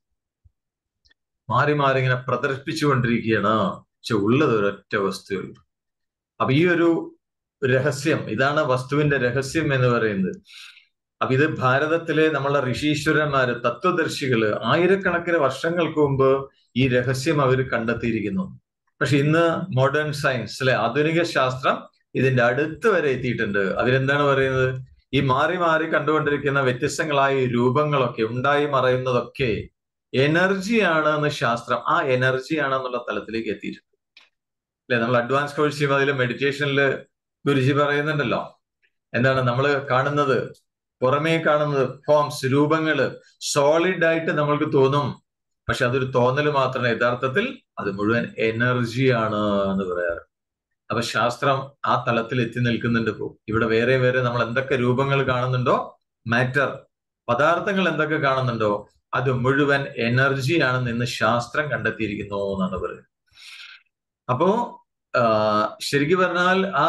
മാറി മാറി ഇങ്ങനെ പ്രദർശിപ്പിച്ചുകൊണ്ടിരിക്കുകയാണ്. പക്ഷെ ഉള്ളത് ഒരൊറ്റ വസ്തുവുള്ളൂ. അപ്പൊ ഈ ഒരു രഹസ്യം, ഇതാണ് വസ്തുവിന്റെ രഹസ്യം എന്ന് പറയുന്നത്. അപ്പൊ ഇത് ഭാരതത്തിലെ നമ്മളുടെ ഋഷീശ്വരന്മാര്, തത്വദർശികള് ആയിരക്കണക്കിന് വർഷങ്ങൾക്ക് മുമ്പ് ഈ രഹസ്യം അവർ കണ്ടെത്തിയിരിക്കുന്നു. പക്ഷെ ഇന്ന് മോഡേൺ സയൻസ്, അല്ലെ, ആധുനിക ശാസ്ത്രം ഇതിന്റെ അടുത്ത് വരെ എത്തിയിട്ടുണ്ട്. അതിലെന്താണ് പറയുന്നത്? ഈ മാറി മാറി കണ്ടുകൊണ്ടിരിക്കുന്ന വ്യത്യസ്തങ്ങളായ രൂപങ്ങളൊക്കെ, ഉണ്ടായി മറയുന്നതൊക്കെ എനർജിയാണ് എന്ന് ശാസ്ത്രം, ആ എനർജിയാണ് എന്നുള്ള തലത്തിലേക്ക് എത്തിയിട്ടുണ്ട്. അല്ലെ, നമ്മൾ അഡ്വാൻസ് കോഴ്സ് ചെയ്യുമ്പോൾ അതിൽ മെഡിറ്റേഷനിൽ ഗുരുജി പറയുന്നുണ്ടല്ലോ, എന്താണ് നമ്മൾ കാണുന്നത്, പുറമേ കാണുന്നത് ഫോംസ്, രൂപങ്ങള് സോളിഡ് ആയിട്ട് നമ്മൾക്ക് തോന്നും. പക്ഷെ അതൊരു തോന്നല് മാത്രമേ, യഥാർത്ഥത്തിൽ അത് മുഴുവൻ എനർജിയാണ് എന്ന് പറയാറ്. അപ്പൊ ശാസ്ത്രം ആ തലത്തിൽ എത്തി നിൽക്കുന്നുണ്ട്. ഇപ്പോ ഇവിടെ വേറെ വേറെ നമ്മൾ എന്തൊക്കെ രൂപങ്ങൾ കാണുന്നുണ്ടോ, മാറ്റർ, പദാർത്ഥങ്ങൾ എന്തൊക്കെ കാണുന്നുണ്ടോ, അത് മുഴുവൻ എനർജിയാണെന്ന് ഇന്ന് ശാസ്ത്രം കണ്ടെത്തിയിരിക്കുന്നു എന്നാണ് പറയുന്നത്. അപ്പോ ശരിക്കും പറഞ്ഞാൽ ആ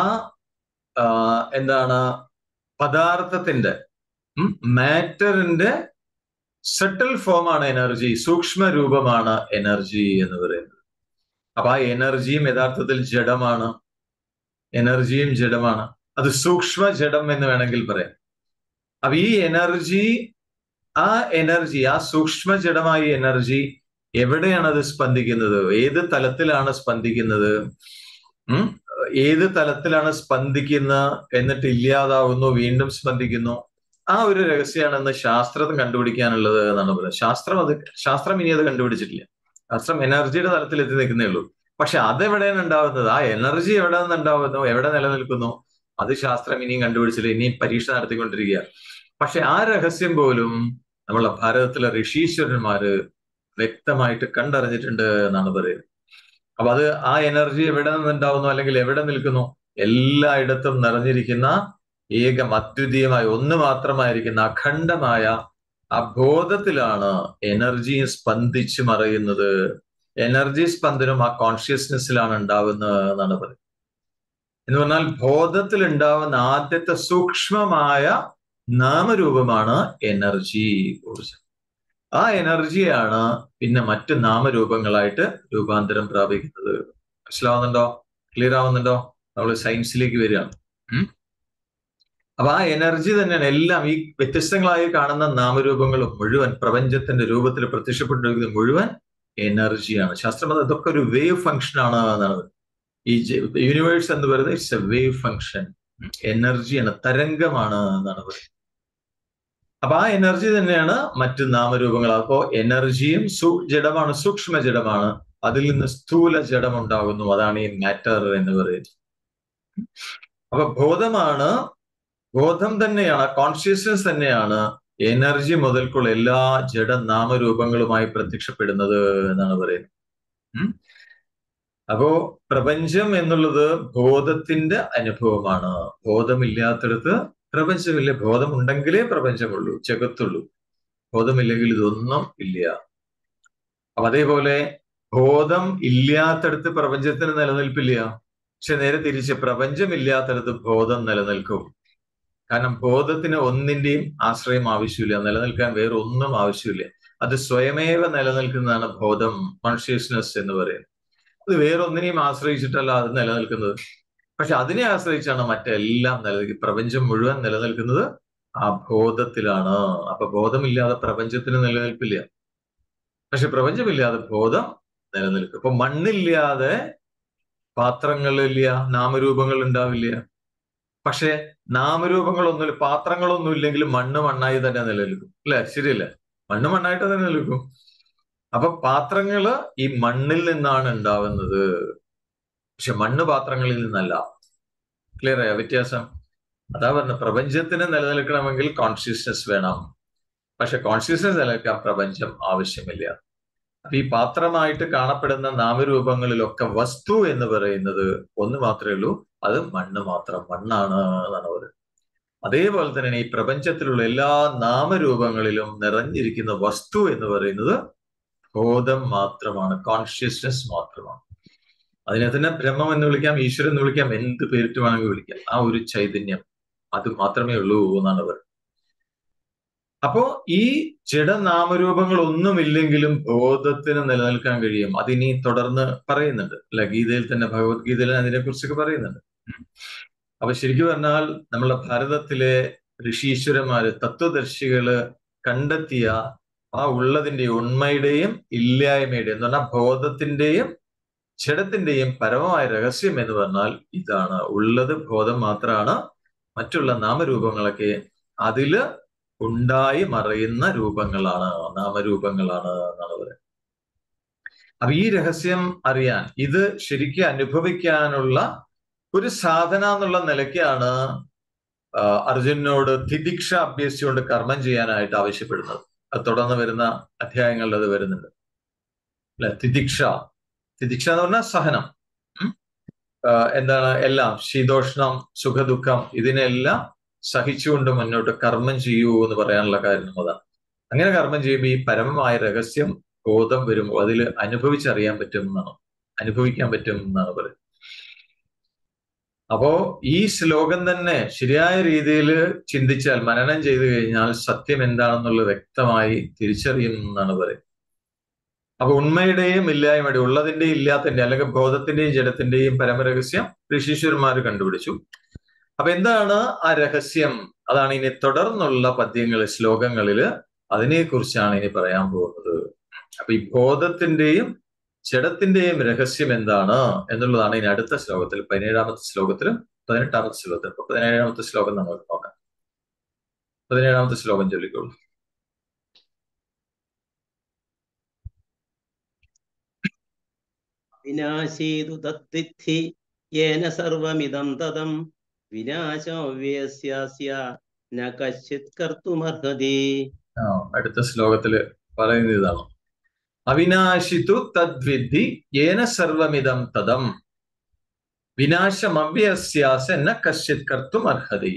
എന്താണ് പദാർത്ഥത്തിന്റെ, മാറ്ററിന്റെ സട്ടിൽ ഫോമാണ് എനർജി, സൂക്ഷ്മ രൂപമാണ് എനർജി എന്ന് പറയുന്നത്. അപ്പൊ ആ എനർജിയും യഥാർത്ഥത്തിൽ ജഡമാണ്, എനർജിയും ജഡമാണ്. അത് സൂക്ഷ്മ ജഡം എന്ന് വേണമെങ്കിൽ പറയാം. അപ്പൊ ഈ എനർജി, ആ എനർജി, ആ സൂക്ഷ്മ ജഡമായ എനർജി എവിടെയാണ് അത് സ്പന്ദിക്കുന്നത്? ഏത് തലത്തിലാണ് സ്പന്ദിക്കുന്നത്? ഉം ഏത് തലത്തിലാണ് സ്പന്ദിക്കുന്ന, എന്നിട്ട് ഇല്ലാതാവുന്നു, വീണ്ടും സ്പന്ദിക്കുന്നു? ആ ഒരു രഹസ്യമാണെന്ന് ശാസ്ത്രം കണ്ടുപിടിക്കാനുള്ളത് എന്നാണ് പറയുന്നത്. ശാസ്ത്രം അത് ശാസ്ത്രം ഇനി അത് കണ്ടുപിടിച്ചിട്ടില്ല. ശാസ്ത്രം എനർജിയുടെ തലത്തിൽ എത്തി നിൽക്കുന്നേ ഉള്ളൂ. പക്ഷെ അതെവിടെയാണ് ഉണ്ടാവുന്നത്? ആ എനർജി എവിടെ നിന്ന് ഉണ്ടാവുന്നു, എവിടെ നിലനിൽക്കുന്നു? അത് ശാസ്ത്രം ഇനിയും കണ്ടുപിടിച്ചില്ല, ഇനിയും പരീക്ഷ നടത്തിക്കൊണ്ടിരിക്കുക. പക്ഷെ ആ രഹസ്യം പോലും നമ്മളെ ഭാരതത്തിലെ ഋഷീശ്വരന്മാര് വ്യക്തമായിട്ട് കണ്ടറിഞ്ഞിട്ടുണ്ട് എന്നാണ് പറയുന്നത്. അപ്പൊ അത് ആ എനർജി എവിടെ നിന്നുണ്ടാവുന്നു, അല്ലെങ്കിൽ എവിടെ നിൽക്കുന്നു? എല്ലായിടത്തും നിറഞ്ഞിരിക്കുന്ന ഏകം അദ്വിതീയമായ ഒന്ന് മാത്രമായിരിക്കുന്ന അഖണ്ഡമായ ആ ബോധത്തിലാണ് എനർജി സ്പന്ദിച്ചു മറയുന്നത്. എനർജി സ്പന്ദനം ആ കോൺഷ്യസ്നെസ്സിലാണ് ഉണ്ടാവുന്നത് എന്നാണ് പറയുന്നത്. എന്ന് പറഞ്ഞാൽ ബോധത്തിൽ ഉണ്ടാവുന്ന ആദ്യത്തെ സൂക്ഷ്മമായ നാമരൂപമാണ് എനർജി, ഊർജം. ആ എനർജിയാണ് പിന്നെ മറ്റ് നാമരൂപങ്ങളായിട്ട് രൂപാന്തരം പ്രാപിക്കുന്നത്. മനസ്സിലാവുന്നുണ്ടോ? ക്ലിയർ ആവുന്നുണ്ടോ? നമ്മൾ സയൻസിലേക്ക് വരികയാണ്. ഉം അപ്പൊ ആ എനർജി തന്നെയാണ് എല്ലാം. ഈ വ്യത്യസ്തങ്ങളായി കാണുന്ന നാമരൂപങ്ങളും മുഴുവൻ പ്രപഞ്ചത്തിന്റെ രൂപത്തിൽ പ്രത്യക്ഷപ്പെട്ടിരിക്കുന്നത് മുഴുവൻ എനർജിയാണ്. ശാസ്ത്രം അത് ഇതൊക്കെ ഒരു വേവ് ഫംഗ്ഷൻ ആണ് എന്നാണ്. ഈ യൂണിവേഴ്സ് എന്ന് പറയുന്നത് ഇറ്റ്സ് എ വേവ് ഫംഗ്ഷൻ, എനർജിയാണ്, തരംഗമാണ് എന്നാണ് പറയുന്നത്. അപ്പൊ ആ എനർജി തന്നെയാണ് മറ്റു നാമരൂപങ്ങൾ. അപ്പോ എനർജിയും സൂ ജഡമാണ്, സൂക്ഷ്മ ജഡമാണ്. അതിൽ നിന്ന് സ്ഥൂല ജഡം ഉണ്ടാകുന്നു, അതാണ് ഈ മാറ്റർ എന്ന് പറയുന്നത്. അപ്പൊ ബോധമാണ്, ബോധം തന്നെയാണ്, കോൺഷ്യസ്നസ് തന്നെയാണ് എനർജി മുതൽക്കുള്ള എല്ലാ ജഡ നാമരൂപങ്ങളുമായി പ്രത്യക്ഷപ്പെടുന്നത് എന്നാണ് പറയുന്നത്. ഉം അപ്പോ പ്രപഞ്ചം എന്നുള്ളത് ബോധത്തിന്റെ അനുഭവമാണ്. ബോധമില്ലാത്തടത്ത് പ്രപഞ്ചമില്ല. ബോധമുണ്ടെങ്കിലേ പ്രപഞ്ചമുള്ളൂ, ജഗത്തുള്ളൂ. ബോധമില്ലെങ്കിൽ ഇതൊന്നും ഇല്ല. അപ്പൊ അതേപോലെ ബോധം ഇല്ലാത്തടത്ത് പ്രപഞ്ചത്തിന് നിലനിൽപ്പില്ല. പക്ഷെ നേരെ തിരിച്ച് പ്രപഞ്ചമില്ലാത്തടത്ത് ബോധം നിലനിൽക്കും. കാരണം ബോധത്തിന് ഒന്നിന്റെയും ആശ്രയം ആവശ്യമില്ല. നിലനിൽക്കാൻ വേറെ ഒന്നും ആവശ്യമില്ല. അത് സ്വയമേവ നിലനിൽക്കുന്നതാണ് ബോധം, കോൺഷ്യസ്നെസ് എന്ന് പറയുന്നത്. അത് വേറൊന്നിനെയും ആശ്രയിച്ചിട്ടല്ല അത് നിലനിൽക്കുന്നത്. പക്ഷെ അതിനെ ആശ്രയിച്ചാണ് മറ്റെല്ലാം നിലനിൽക്കുക. പ്രപഞ്ചം മുഴുവൻ നിലനിൽക്കുന്നത് ആ ബോധത്തിലാണ്. അപ്പൊ ബോധമില്ലാതെ പ്രപഞ്ചത്തിന് നിലനിൽപ്പില്ല. പക്ഷെ പ്രപഞ്ചമില്ലാതെ ബോധം നിലനിൽക്കും. ഇപ്പൊ മണ്ണില്ലാതെ പാത്രങ്ങളില്ല, നാമരൂപങ്ങൾ ഉണ്ടാവില്ല. പക്ഷെ നാമരൂപങ്ങളൊന്നുമില്ല, പാത്രങ്ങളൊന്നും ഇല്ലെങ്കിലും മണ്ണ് മണ്ണായി തന്നെ നിലനിൽക്കും. അല്ലെ? ശരിയല്ലേ? മണ്ണ് മണ്ണായിട്ട് തന്നെ നിലനിൽക്കും. അപ്പൊ പാത്രങ്ങള് ഈ മണ്ണിൽ നിന്നാണ് ഉണ്ടാവുന്നത്. പക്ഷെ മണ്ണ് പാത്രങ്ങളിൽ നിന്നല്ല. ക്ലിയർ ആയ വ്യത്യാസം? അതാ പറഞ്ഞ, പ്രപഞ്ചത്തിന് നിലനിൽക്കണമെങ്കിൽ കോൺഷ്യസ്നെസ് വേണം. പക്ഷെ കോൺഷ്യസ്നെസ് നിലനിൽക്കാൻ പ്രപഞ്ചം ആവശ്യമില്ല. അപ്പൊ ഈ പാത്രമായിട്ട് കാണപ്പെടുന്ന നാമരൂപങ്ങളിലൊക്കെ വസ്തു എന്ന് പറയുന്നത് ഒന്ന് മാത്രമേ ഉള്ളൂ, അത് മണ്ണ് മാത്രം. മണ്ണാണ് എന്നാണ് പറയുന്നത്. അതേപോലെ തന്നെയാണ് ഈ പ്രപഞ്ചത്തിലുള്ള എല്ലാ നാമരൂപങ്ങളിലും നിറഞ്ഞിരിക്കുന്ന വസ്തു എന്ന് പറയുന്നത് ബോധം മാത്രമാണ്, കോൺഷ്യസ്നെസ് മാത്രമാണ്. അതിനെ തന്നെ ബ്രഹ്മം എന്ന് വിളിക്കാം, ഈശ്വരൻ എന്ന് വിളിക്കാം, എന്ത് പേരിട്ട് വേണമെങ്കിൽ വിളിക്കാം. ആ ഒരു ചൈതന്യം അത് മാത്രമേ ഉള്ളൂ എന്നാണ് പറയുന്നത്. അപ്പോ ഈ ജഡനാമരൂപങ്ങൾ ഒന്നുമില്ലെങ്കിലും ബോധത്തിന് നിലനിൽക്കാൻ കഴിയും. അതിനി തുടർന്ന് പറയുന്നുണ്ട് അല്ലെ, ഗീതയിൽ തന്നെ, ഭഗവത്ഗീതയിൽ അതിനെ കുറിച്ചൊക്കെ പറയുന്നുണ്ട്. അപ്പൊ ശരിക്കും പറഞ്ഞാൽ നമ്മളെ ഭാരതത്തിലെ ഋഷീശ്വരന്മാര്, തത്വദർശികള് കണ്ടെത്തിയ ആ ഉള്ളതിന്റെ ഉണ്മയുടെയും ഇല്ലായ്മയുടെയും എന്ന് പറഞ്ഞാൽ ബോധത്തിന്റെയും ജഡത്തിന്റെയും പരമമായ രഹസ്യം എന്ന് പറഞ്ഞാൽ ഇതാണ്. ഉള്ളത് ബോധം മാത്രമാണ്. മറ്റുള്ള നാമരൂപങ്ങളൊക്കെ അതില് ഉണ്ടായി മറയുന്ന രൂപങ്ങളാണ്, നാമരൂപങ്ങളാണ് എന്നാണ് പറയുന്നത്. അപ്പൊ ഈ രഹസ്യം അറിയാൻ, ഇത് ശരിക്കും അനുഭവിക്കാനുള്ള ഒരു സാധന എന്നുള്ള നിലയ്ക്കാണ് അർജുനനോട് തിദിക്ഷ അഭ്യസിച്ചുകൊണ്ട് കർമ്മം ചെയ്യാനായിട്ട് ആവശ്യപ്പെടുന്നത്. അത് തുടർന്ന് വരുന്ന അധ്യായങ്ങളിൽ അത് വരുന്നുണ്ട് അല്ലെ. തിദിക്ഷ തിദിക്ഷ എന്ന് പറഞ്ഞാൽ സഹനം. എന്താണ്? എല്ലാം ശീതോഷ്ണം സുഖദുഃഖം ഇതിനെല്ലാം സഹിച്ചുകൊണ്ട് മുന്നോട്ട് കർമ്മം ചെയ്യൂ എന്ന് പറയാനുള്ള കാര്യം അതാണ്. അങ്ങനെ കർമ്മം ചെയ്യുമ്പോൾ ഈ പരമമായ രഹസ്യം ബോധം വരുമ്പോൾ അതിൽ അനുഭവിച്ചറിയാൻ പറ്റും എന്നാണ്, അനുഭവിക്കാൻ പറ്റും എന്നാണ് പറയുന്നത്. അപ്പോ ഈ ശ്ലോകം തന്നെ ശരിയായ രീതിയിൽ ചിന്തിച്ചാൽ, മനനം ചെയ്തു കഴിഞ്ഞാൽ സത്യം എന്താണെന്നുള്ളത് വ്യക്തമായി തിരിച്ചറിയും എന്നാണ് പറയുന്നത്. അപ്പൊ ഉണ്മയുടെയും ഇല്ലായ്മയുടെയും, ഉള്ളതിന്റെയും ഇല്ലാത്തതിന്റെയും, അല്ലെങ്കിൽ ബോധത്തിന്റെയും ജഡത്തിന്റെയും പരമരഹസ്യം ഋഷീശ്വരന്മാർ കണ്ടുപിടിച്ചു. അപ്പൊ എന്താണ് ആ രഹസ്യം? അതാണ് ഇനി തുടർന്നുള്ള പദ്യങ്ങളിൽ, ശ്ലോകങ്ങളില് അതിനെക്കുറിച്ചാണ് ഇനി പറയാൻ പോകുന്നത്. അപ്പൊ ഈ ബോധത്തിന്റെയും ജഡത്തിന്റെയും രഹസ്യം എന്താണ് എന്നുള്ളതാണ് ഇനി അടുത്ത ശ്ലോകത്തിൽ, പതിനേഴാമത്തെ ശ്ലോകത്തിലും പതിനെട്ടാമത്തെ ശ്ലോകത്തിലും. അപ്പൊ പതിനേഴാമത്തെ ശ്ലോകം നമുക്ക് നോക്കാം. പതിനേഴാമത്തെ ശ്ലോകം ചൊല്ലിക്കോളൂ. വിനാശീതു തദ്വിദ്ധി യേന സർവമിദം തദം വിനാശോവ്യസ്യാസ്യ ന കശ്ചിത് കർത്തുമർഹതി. ആ അടുത്ത ശ്ലോകത്തില് പറയുന്നത് ഇതാണ്. അവിനാശിതു തദ്വിദ്ധി യേന സർവമിദം തദം വിനാശമവ്യസ്യാസ ന കശ്ചിത് കർത്തും അർഹതി.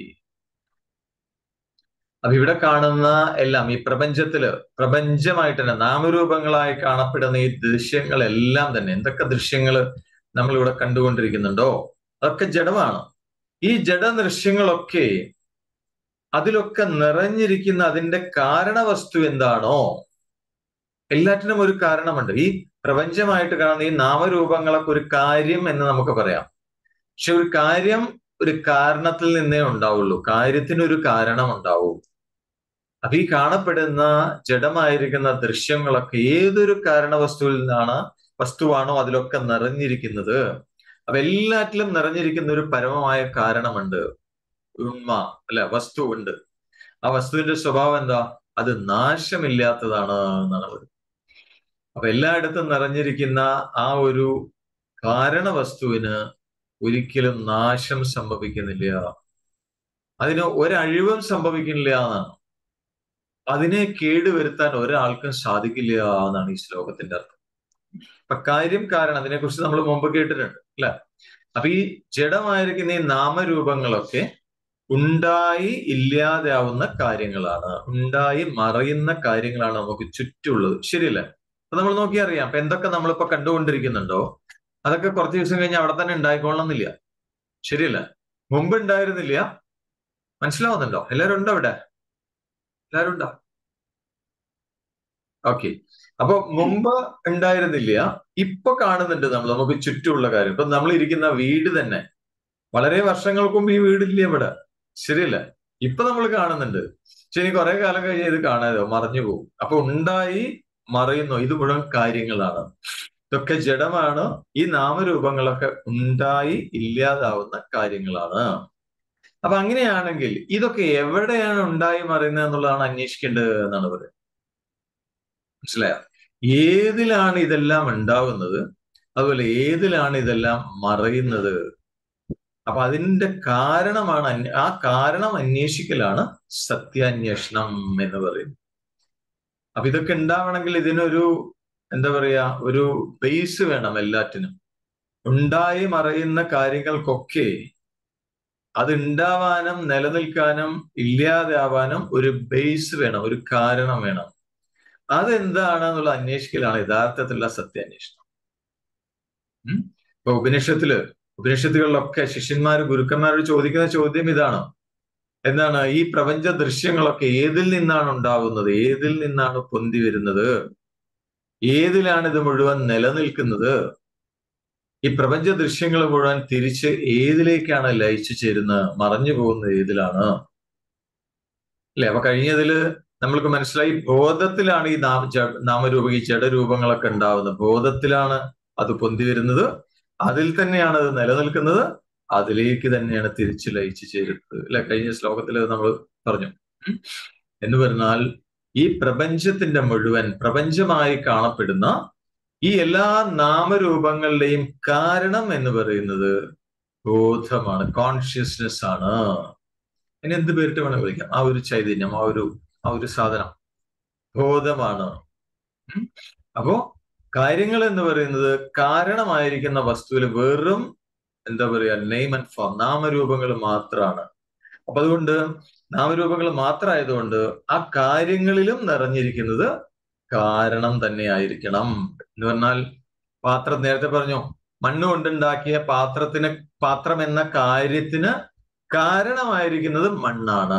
അപ്പൊ ഇവിടെ കാണുന്ന എല്ലാം ഈ പ്രപഞ്ചത്തില്, പ്രപഞ്ചമായിട്ട് തന്നെ നാമരൂപങ്ങളായി കാണപ്പെടുന്ന ഈ ദൃശ്യങ്ങളെല്ലാം തന്നെ, എന്തൊക്കെ ദൃശ്യങ്ങള് നമ്മളിവിടെ കണ്ടുകൊണ്ടിരിക്കുന്നുണ്ടോ അതൊക്കെ ജഡമാണ്. ഈ ജഡദൃശ്യങ്ങളൊക്കെ, അതിലൊക്കെ നിറഞ്ഞിരിക്കുന്ന അതിന്റെ കാരണവസ്തു എന്താണോ, എല്ലാറ്റിനും ഒരു കാരണമുണ്ട്. ഈ പ്രപഞ്ചമായിട്ട് കാണുന്ന ഈ നാമരൂപങ്ങളൊക്കെ ഒരു കാര്യം എന്ന് നമുക്ക് പറയാം. പക്ഷെ ഒരു കാര്യം ഒരു കാരണത്തിൽ നിന്നേ ഉണ്ടാവുള്ളൂ. കാര്യത്തിനൊരു കാരണം ഉണ്ടാവും. അപ്പൊ ഈ കാണപ്പെടുന്ന ജഡമായിരിക്കുന്ന ദൃശ്യങ്ങളൊക്കെ ഏതൊരു കാരണവസ്തുവിൽ നിന്നാണ്, വസ്തുവാണോ അതിലൊക്കെ നിറഞ്ഞിരിക്കുന്നത്. അപ്പൊ എല്ലാറ്റിലും നിറഞ്ഞിരിക്കുന്ന ഒരു പരമമായ കാരണമുണ്ട്, ഉണ്മ അല്ലെ, വസ്തു ഉണ്ട്. ആ വസ്തുവിന്റെ സ്വഭാവം എന്താ? അത് നാശമില്ലാത്തതാണ് എന്നാണ് പറയുന്നത്. അപ്പൊ എല്ലായിടത്തും നിറഞ്ഞിരിക്കുന്ന ആ ഒരു കാരണവസ്തുവിന് ഒരിക്കലും നാശം സംഭവിക്കുന്നില്ല, അതിന് ഒരഴിവും സംഭവിക്കുന്നില്ല എന്നാണ്. അതിനെ കേടുവരുത്താൻ ഒരാൾക്കും സാധിക്കില്ല എന്നാണ് ഈ ശ്ലോകത്തിന്റെ അർത്ഥം. അപ്പൊ കാര്യം കാരണം അതിനെ കുറിച്ച് നമ്മൾ മുമ്പ് കേട്ടിട്ടുണ്ട് അല്ലെ. അപ്പൊ ഈ ജഡമായിരിക്കുന്ന ഈ നാമരൂപങ്ങളൊക്കെ ഉണ്ടായി ഇല്ലാതാവുന്ന കാര്യങ്ങളാണ്, ഉണ്ടായി മറയുന്ന കാര്യങ്ങളാണ് നമുക്ക് ചുറ്റുള്ളത്. ശരിയല്ലേ? അപ്പൊ നമ്മൾ നോക്കി അറിയാം. അപ്പൊ എന്തൊക്കെ നമ്മളിപ്പോ കണ്ടുകൊണ്ടിരിക്കുന്നുണ്ടോ അതൊക്കെ കുറച്ച് ദിവസം കഴിഞ്ഞ് അവിടെ തന്നെ ഉണ്ടായിക്കൊള്ളണമെന്നില്ല. ശരിയല്ല? മുമ്പ് ഉണ്ടായിരുന്നില്ല. മനസ്സിലാവുന്നുണ്ടോ? എല്ലാവരും ഉണ്ടോ ഇവിടെ? എല്ലാവരും ഉണ്ടോ? ഓക്കെ. അപ്പൊ മുമ്പ് ഉണ്ടായിരുന്നില്ല, ഇപ്പൊ കാണുന്നുണ്ട് നമ്മൾ, നമുക്ക് ചുറ്റുമുള്ള കാര്യം. ഇപ്പൊ നമ്മൾ ഇരിക്കുന്ന വീട് തന്നെ വളരെ വർഷങ്ങൾക്ക് മുമ്പ് ഈ വീടില്ല ഇവിടെ. ശരിയല്ല? ഇപ്പൊ നമ്മൾ കാണുന്നുണ്ട്. പക്ഷെ ഇനി കുറെ കാലം കഴിഞ്ഞ് ഇത് കാണാതോ മറഞ്ഞു പോകും. അപ്പൊ ഉണ്ടായി മറയുന്നു, ഇത് മുഴുവൻ കാര്യങ്ങളാണ്. ഇതൊക്കെ ജഡമാണ്. ഈ നാമരൂപങ്ങളൊക്കെ ഉണ്ടായി ഇല്ലാതാവുന്ന കാര്യങ്ങളാണ്. അപ്പൊ അങ്ങനെയാണെങ്കിൽ ഇതൊക്കെ എവിടെയാണ് ഉണ്ടായി മറയുന്നത് എന്നുള്ളതാണ് അന്വേഷിക്കേണ്ടത് എന്നാണ് പറയുന്നത്. മനസ്സിലായോ? ഏതിലാണ് ഇതെല്ലാം ഉണ്ടാവുന്നത്, അതുപോലെ ഏതിലാണ് ഇതെല്ലാം മറയുന്നത്. അപ്പൊ അതിന്റെ കാരണമാണ്, ആ കാരണം അന്വേഷിക്കലാണ് സത്യാന്വേഷണം എന്ന് പറയുന്നത്. അപ്പൊ ഇതൊക്കെ ഉണ്ടാവണമെങ്കിൽ ഇതിനൊരു എന്താ പറയാ, ഒരു ബേസ് വേണം. എല്ലാറ്റിനും ഉണ്ടായി മറയുന്ന കാര്യങ്ങൾക്കൊക്കെ അത് ഉണ്ടാവാനും നിലനിൽക്കാനും ഇല്ലാതാവാനും ഒരു ബേസ് വേണം, ഒരു കാരണം വേണം. അതെന്താണെന്നുള്ള അന്വേഷിക്കലാണ് യഥാർത്ഥത്തിലുള്ള സത്യാന്വേഷണം. ഉം ഇപ്പൊ ഉപനിഷത്തില് ഉപനിഷത്തുകളിലൊക്കെ ശിഷ്യന്മാര് ഗുരുക്കന്മാരോട് ചോദിക്കുന്ന ചോദ്യം ഇതാണ്. എന്താണ്? ഈ പ്രപഞ്ച ദൃശ്യങ്ങളൊക്കെ ഏതിൽ നിന്നാണ് ഉണ്ടാവുന്നത്, ഏതിൽ നിന്നാണ് പൊന്തി വരുന്നത്, ഏതിലാണ് ഇത് മുഴുവൻ നിലനിൽക്കുന്നത്, ഈ പ്രപഞ്ച ദൃശ്യങ്ങൾ മുഴുവൻ തിരിച്ച് ഏതിലേക്കാണ് ലയിച്ചു ചേരുന്നത്, മറഞ്ഞു പോകുന്നത് ഏതിലാണ് അല്ലെ? അപ്പൊ കഴിഞ്ഞതില് നമ്മൾക്ക് മനസ്സിലായി, ബോധത്തിലാണ് ഈ നാമ നാമരൂപ ഈ ജഡരൂപങ്ങളൊക്കെ ഉണ്ടാവുന്നത്. ബോധത്തിലാണ് അത് പൊന്തി വരുന്നത്, അതിൽ തന്നെയാണ് അത് നിലനിൽക്കുന്നത്, അതിലേക്ക് തന്നെയാണ് തിരിച്ചു ലയിച്ചു ചേരുന്നത് അല്ലെ? കഴിഞ്ഞ ശ്ലോകത്തിൽ നമ്മൾ പറഞ്ഞു. എന്ന് പറഞ്ഞാൽ ഈ പ്രപഞ്ചത്തിന്റെ മുഴുവൻ, പ്രപഞ്ചമായി കാണപ്പെടുന്ന ഈ എല്ലാ നാമരൂപങ്ങളുടെയും കാരണം എന്ന് പറയുന്നത് ബോധമാണ്, കോൺഷ്യസ്നെസ് ആണ്. ഇനി എന്ത് പേരിട്ട് വേണം വിളിക്കാം, ആ ഒരു ചൈതന്യം, ആ ഒരു ആ ഒരു സാധനം ബോധമാണ്. അപ്പോ കാര്യങ്ങൾ എന്ന് പറയുന്നത് കാരണമായിരിക്കുന്ന വസ്തുവിൽ വെറും എന്താ പറയാ, നെയിം ആൻഡ് ഫോം, നാമരൂപങ്ങൾ മാത്രമാണ്. അപ്പൊ അതുകൊണ്ട് നാമരൂപങ്ങൾ മാത്രമായതുകൊണ്ട് ആ കാര്യങ്ങളിലും നിറഞ്ഞിരിക്കുന്നത് കാരണം തന്നെ ആയിരിക്കണം. എന്ന് പറഞ്ഞാൽ പാത്രം, നേരത്തെ പറഞ്ഞു, മണ്ണ് കൊണ്ടുണ്ടാക്കിയ പാത്രത്തിന്, പാത്രം എന്ന കാര്യത്തിന് കാരണമായിരിക്കുന്നത് മണ്ണാണ്.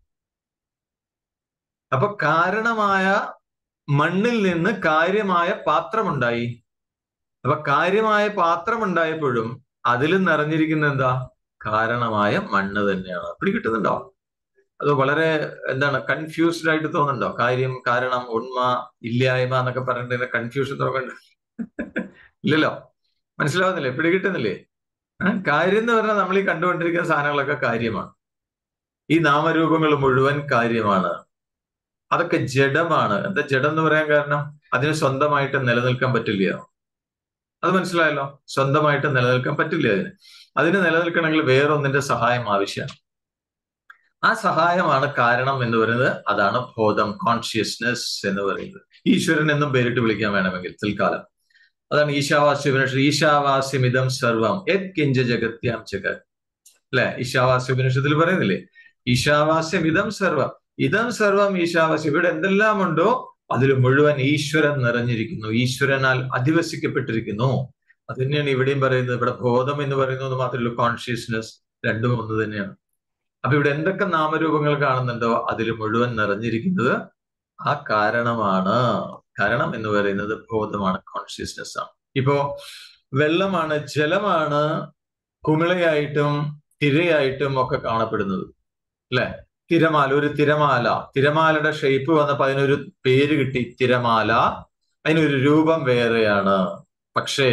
അപ്പൊ കാരണമായ മണ്ണിൽ നിന്ന് കാര്യമായ പാത്രമുണ്ടായി. അപ്പൊ കാര്യമായ പാത്രം ഉണ്ടായപ്പോഴും അതിൽ നിറഞ്ഞിരിക്കുന്ന എന്താ? കാരണമായ മണ്ണ് തന്നെയാണ്. പിടികിട്ടുന്നുണ്ടോ? അത് വളരെ എന്താണ്, കൺഫ്യൂസ്ഡ് ആയിട്ട് തോന്നുന്നുണ്ടോ? കാര്യം, കാരണം, ഉണ്മ, ഇല്ലായ്മ എന്നൊക്കെ പറഞ്ഞിട്ട് കൺഫ്യൂഷൻ തോന്നണ്ട ഇല്ലല്ലോ? മനസ്സിലാവുന്നില്ലേ? പിടികിട്ടുന്നില്ലേ? കാര്യം എന്ന് പറഞ്ഞാൽ നമ്മൾ ഈ കണ്ടുകൊണ്ടിരിക്കുന്ന സാധനങ്ങളൊക്കെ കാര്യമാണ്. ഈ നാമരൂപങ്ങൾ മുഴുവൻ കാര്യമാണ്. അതൊക്കെ ജഡമാണ്. എന്താ ജഡം എന്ന് പറയാൻ കാരണം? അതിന് സ്വന്തമായിട്ട് നിലനിൽക്കാൻ പറ്റില്ല. അത് മനസ്സിലായല്ലോ? സ്വന്തമായിട്ട് നിലനിൽക്കാൻ പറ്റില്ല അതിന്. അതിന് നിലനിൽക്കണമെങ്കിൽ വേറൊന്നിന്റെ സഹായം ആവശ്യമാണ്. ആ സഹായമാണ് കാരണം എന്ന് പറയുന്നത്. അതാണ് ബോധം, കോൺഷ്യസ്നെസ് എന്ന് പറയുന്നത്. ഈശ്വരൻ എന്നും പേരിട്ട് വിളിക്കാൻ വേണമെങ്കിൽ തൽക്കാലം. അതാണ് ഈശാവാസ്യോപനിഷത്ത്. ഈശാവാസ്യമിതം സർവം യത് കിഞ്ച ജഗത്യാം ജഗത് അല്ലെ? ഈശാവാസ്യോപനിഷത്തിൽ പറയുന്നില്ലേ? ഈശാവാസ്യമിതം സർവം, ഇതം സർവം ഈശാവാസ്യം. ഇവിടെ എന്തെല്ലാം ഉണ്ടോ അതിൽ മുഴുവൻ ഈശ്വരൻ നിറഞ്ഞിരിക്കുന്നു, ഈശ്വരനാൽ അധിവസിക്കപ്പെട്ടിരിക്കുന്നു. അത് തന്നെയാണ് ഇവിടെയും പറയുന്നത്. ഇവിടെ ബോധം എന്ന് പറയുന്നത് മാത്രമല്ല, കോൺഷ്യസ്നെസ് രണ്ടും ഒന്ന് തന്നെയാണ്. അപ്പൊ ഇവിടെ എന്തൊക്കെ നാമരൂപങ്ങൾ കാണുന്നുണ്ടോ അതിൽ മുഴുവൻ നിറഞ്ഞിരിക്കുന്നത് ആ കാരണമാണ്. കാരണം എന്ന് പറയുന്നത് ബോധമാണ്, കോൺഷ്യസ്നെസ് ആണ്. ഇപ്പോ വെള്ളമാണ്, ജലമാണ് കുമിളയായിട്ടും തിരയായിട്ടും ഒക്കെ കാണപ്പെടുന്നത് അല്ലെ? തിരമാല, ഒരു തിരമാല, തിരമാലയുടെ ഷേപ്പ് വന്നപ്പോ അതിനൊരു പേര് കിട്ടി, തിരമാല. അതിനൊരു രൂപം വേറെയാണ്. പക്ഷേ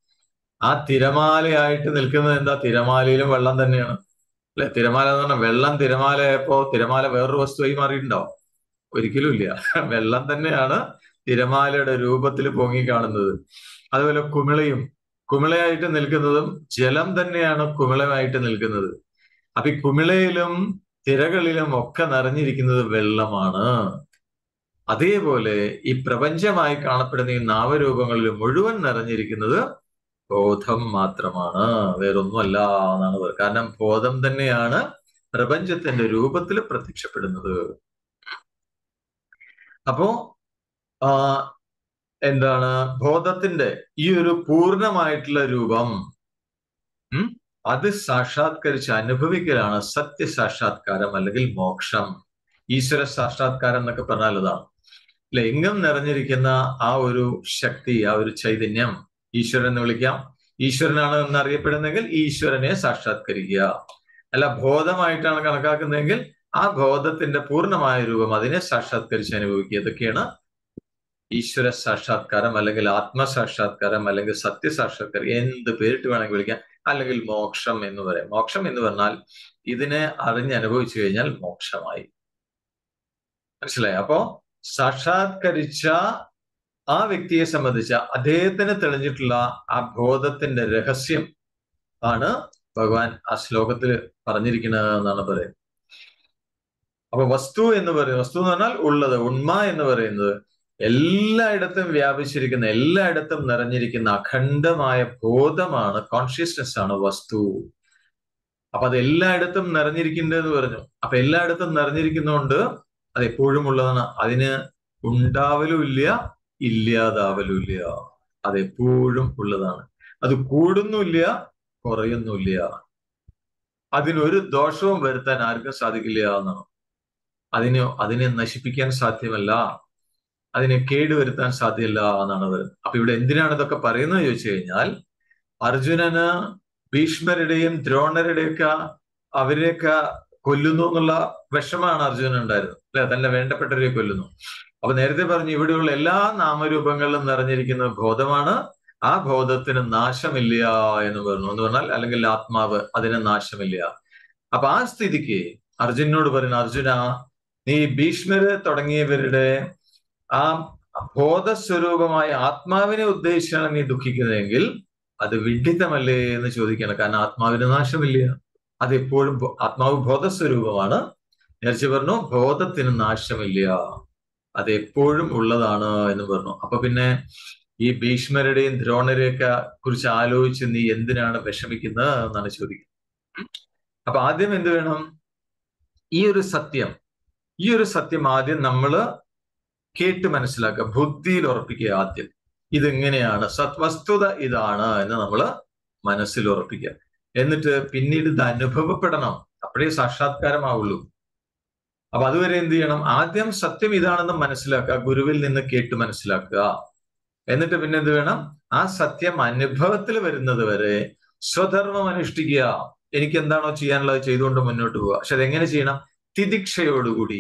ആ തിരമാലയായിട്ട് നിൽക്കുന്നത് എന്താ? തിരമാലയിലും വെള്ളം തന്നെയാണ് അല്ലെ? തിരമാല എന്ന് പറഞ്ഞാൽ വെള്ളം തിരമാലയായപ്പോ തിരമാല വേറൊരു വസ്തുവായി മാറിയിട്ടുണ്ടോ? ഒരിക്കലും ഇല്ല. വെള്ളം തന്നെയാണ് തിരമാലയുടെ രൂപത്തിൽ പൊങ്ങി കാണുന്നത്. അതുപോലെ കുമിളയും കുമിളയായിട്ട് നിൽക്കുന്നതും ജലം തന്നെയാണ് കുമിളയായിട്ട് നിൽക്കുന്നത്. അപ്പൊ ഈ കുമിളയിലും തിരകളിലും ഒക്കെ നിറഞ്ഞിരിക്കുന്നത് വെള്ളമാണ്. അതേപോലെ ഈ പ്രപഞ്ചമായി കാണപ്പെടുന്ന ഈ നാമരൂപങ്ങളിൽ മുഴുവൻ നിറഞ്ഞിരിക്കുന്നത് ബോധം മാത്രമാണ്, വേറൊന്നുമല്ല എന്നാണ് പറയുന്നത്. കാരണം ബോധം തന്നെയാണ് പ്രപഞ്ചത്തിന്റെ രൂപത്തിൽ പ്രത്യക്ഷപ്പെടുന്നത്. അപ്പോ ആ എന്താണ് ബോധത്തിന്റെ ഈ ഒരു പൂർണ്ണമായിട്ടുള്ള രൂപം ഉം അത് സാക്ഷാത്കരിച്ച് അനുഭവിക്കലാണ് സത്യസാക്ഷാത്കാരം അല്ലെങ്കിൽ മോക്ഷം. ഈശ്വര സാക്ഷാത്കാരം എന്നൊക്കെ പറഞ്ഞാൽ അതാണ് അല്ലെ. എങ്ങും നിറഞ്ഞിരിക്കുന്ന ആ ഒരു ശക്തി, ആ ഒരു ചൈതന്യം ഈശ്വരൻ എന്ന് വിളിക്കാം. ഈശ്വരനാണ് എന്നറിയപ്പെടുന്നെങ്കിൽ ഈശ്വരനെ സാക്ഷാത്കരിക്കുക. അല്ല ബോധമായിട്ടാണ് കണക്കാക്കുന്നതെങ്കിൽ ആ ബോധത്തിന്റെ പൂർണ്ണമായ രൂപം അതിനെ സാക്ഷാത്കരിച്ച് അനുഭവിക്കുക. ഇതൊക്കെയാണ് ഈശ്വര സാക്ഷാത്കാരം അല്ലെങ്കിൽ ആത്മസാക്ഷാത്കാരം അല്ലെങ്കിൽ സത്യസാക്ഷാത്കാരം, എന്ത് പേരിട്ട് വേണമെങ്കിൽ വിളിക്കാം. അല്ലെങ്കിൽ മോക്ഷം എന്ന് പറയാം. മോക്ഷം എന്ന് പറഞ്ഞാൽ ഇതിനെ അറിഞ്ഞനുഭവിച്ചു കഴിഞ്ഞാൽ മോക്ഷമായി. മനസ്സിലായി? അപ്പോ സാക്ഷാത്കരിച്ച ആ വ്യക്തിയെ സംബന്ധിച്ച അദ്ദേഹത്തിന് തെളിഞ്ഞിട്ടുള്ള ആ ബോധത്തിന്റെ രഹസ്യം ആണ് ഭഗവാൻ ആ ശ്ലോകത്തിൽ പറഞ്ഞിരിക്കുന്നത് എന്നാണ് പറയുന്നത്. അപ്പൊ വസ്തു എന്ന് പറയുന്നത്, വസ്തു എന്ന് പറഞ്ഞാൽ ഉള്ളത്, ഉണ്മ എന്ന് പറയുന്നത് എല്ലായിടത്തും വ്യാപിച്ചിരിക്കുന്ന, എല്ലായിടത്തും നിറഞ്ഞിരിക്കുന്ന അഖണ്ഡമായ ബോധമാണ്, കോൺഷ്യസ്നെസ് ആണ് വസ്തു. അപ്പൊ അത് എല്ലായിടത്തും നിറഞ്ഞിരിക്കുന്നുണ്ടെന്ന് പറഞ്ഞു. അപ്പൊ എല്ലായിടത്തും നിറഞ്ഞിരിക്കുന്നതുകൊണ്ട് അത് എപ്പോഴും ഉള്ളതാണ്. അതിന് ഉണ്ടാവലും ഇല്ല, ഇല്ലാതാവലും ഇല്ല. അതെപ്പോഴും ഉള്ളതാണ്. അത് കൂടുന്നില്ല, കുറയുന്നില്ല. അതിനൊരു ദോഷവും വരുത്താൻ ആർക്കും സാധിക്കില്ല എന്നാണ്. അതിന് അതിനെ നശിപ്പിക്കാൻ സാധ്യമല്ല, അതിനെ കേടുവരുത്താൻ സാധ്യമല്ല എന്നാണ് പറയുന്നത്. അപ്പൊ ഇവിടെ എന്തിനാണ് ഇതൊക്കെ പറയുന്നത് ചോദിച്ചു കഴിഞ്ഞാൽ, അർജുനന് ഭീഷ്മരുടെയും ദ്രോണരുടെയൊക്കെ അവരെയൊക്കെ കൊല്ലുന്നു എന്നുള്ള വിഷമാണ് അർജുനൻ ഉണ്ടായിരുന്നത് അല്ലെ, തന്നെ വേണ്ടപ്പെട്ടവരെ കൊല്ലുന്നു. അപ്പൊ നേരത്തെ പറഞ്ഞു ഇവിടെയുള്ള എല്ലാ നാമരൂപങ്ങളിലും നിറഞ്ഞിരിക്കുന്ന ബോധമാണ്. ആ ബോധത്തിന് നാശമില്ല എന്ന് പറഞ്ഞു. എന്ന് പറഞ്ഞാൽ അല്ലെങ്കിൽ ആത്മാവ്, അതിന് നാശമില്ല. അപ്പൊ ആ സ്ഥിതിക്ക് അർജുനോട് പറയുന്നു, അർജുന നീ ഭീഷ്മര് തുടങ്ങിയവരുടെ ആ ബോധസ്വരൂപമായ ആത്മാവിനെ ഉദ്ദേശിച്ചാണ് നീ ദുഃഖിക്കുന്നതെങ്കിൽ അത് വിഡ്ഢിത്തമല്ലേ എന്ന് ചോദിക്കണം. കാരണം ആത്മാവിന് നാശമില്ല, അത് എപ്പോഴും ആത്മാവ് ബോധസ്വരൂപമാണ്. നേരത്തെ പറഞ്ഞു ബോധത്തിന് നാശമില്ല, അത് എപ്പോഴും ഉള്ളതാണ് എന്ന് പറഞ്ഞു. അപ്പൊ പിന്നെ ഈ ഭീഷ്മരുടെയും ദ്രോണരെയൊക്കെ കുറിച്ച് ആലോചിച്ച് നീ എന്തിനാണ് വിഷമിക്കുന്നത് എന്നാണ് ചോദിക്കുന്നത്. അപ്പൊ ആദ്യം എന്ത് വേണം? ഈ ഒരു സത്യം, ഈ ഒരു സത്യം ആദ്യം നമ്മള് കേട്ട് മനസ്സിലാക്കുക, ബുദ്ധിയിൽ ഉറപ്പിക്കുക. ആദ്യം ഇതെങ്ങനെയാണ്, സത്വസ്തുത ഇതാണ് എന്ന് നമ്മള് മനസ്സിൽ ഉറപ്പിക്കുക. എന്നിട്ട് പിന്നീട് ഇത് അനുഭവപ്പെടണം, അപ്പോഴേ സാക്ഷാത്കാരമാവുള്ളൂ. അപ്പൊ അതുവരെ എന്ത് ചെയ്യണം? ആദ്യം സത്യം ഇതാണെന്ന് മനസ്സിലാക്കുക, ഗുരുവിൽ നിന്ന് കേട്ട് മനസ്സിലാക്കുക. എന്നിട്ട് പിന്നെ എന്ത് വേണം? ആ സത്യം അനുഭവത്തിൽ വരുന്നത് വരെ സ്വധർമ്മം അനുഷ്ഠിക്കുക. എനിക്ക് എന്താണോ ചെയ്യാനുള്ളത് ചെയ്തുകൊണ്ട് മുന്നോട്ട് പോവുക. പക്ഷെ അതെങ്ങനെ ചെയ്യണം? തിദിക്ഷയോടുകൂടി.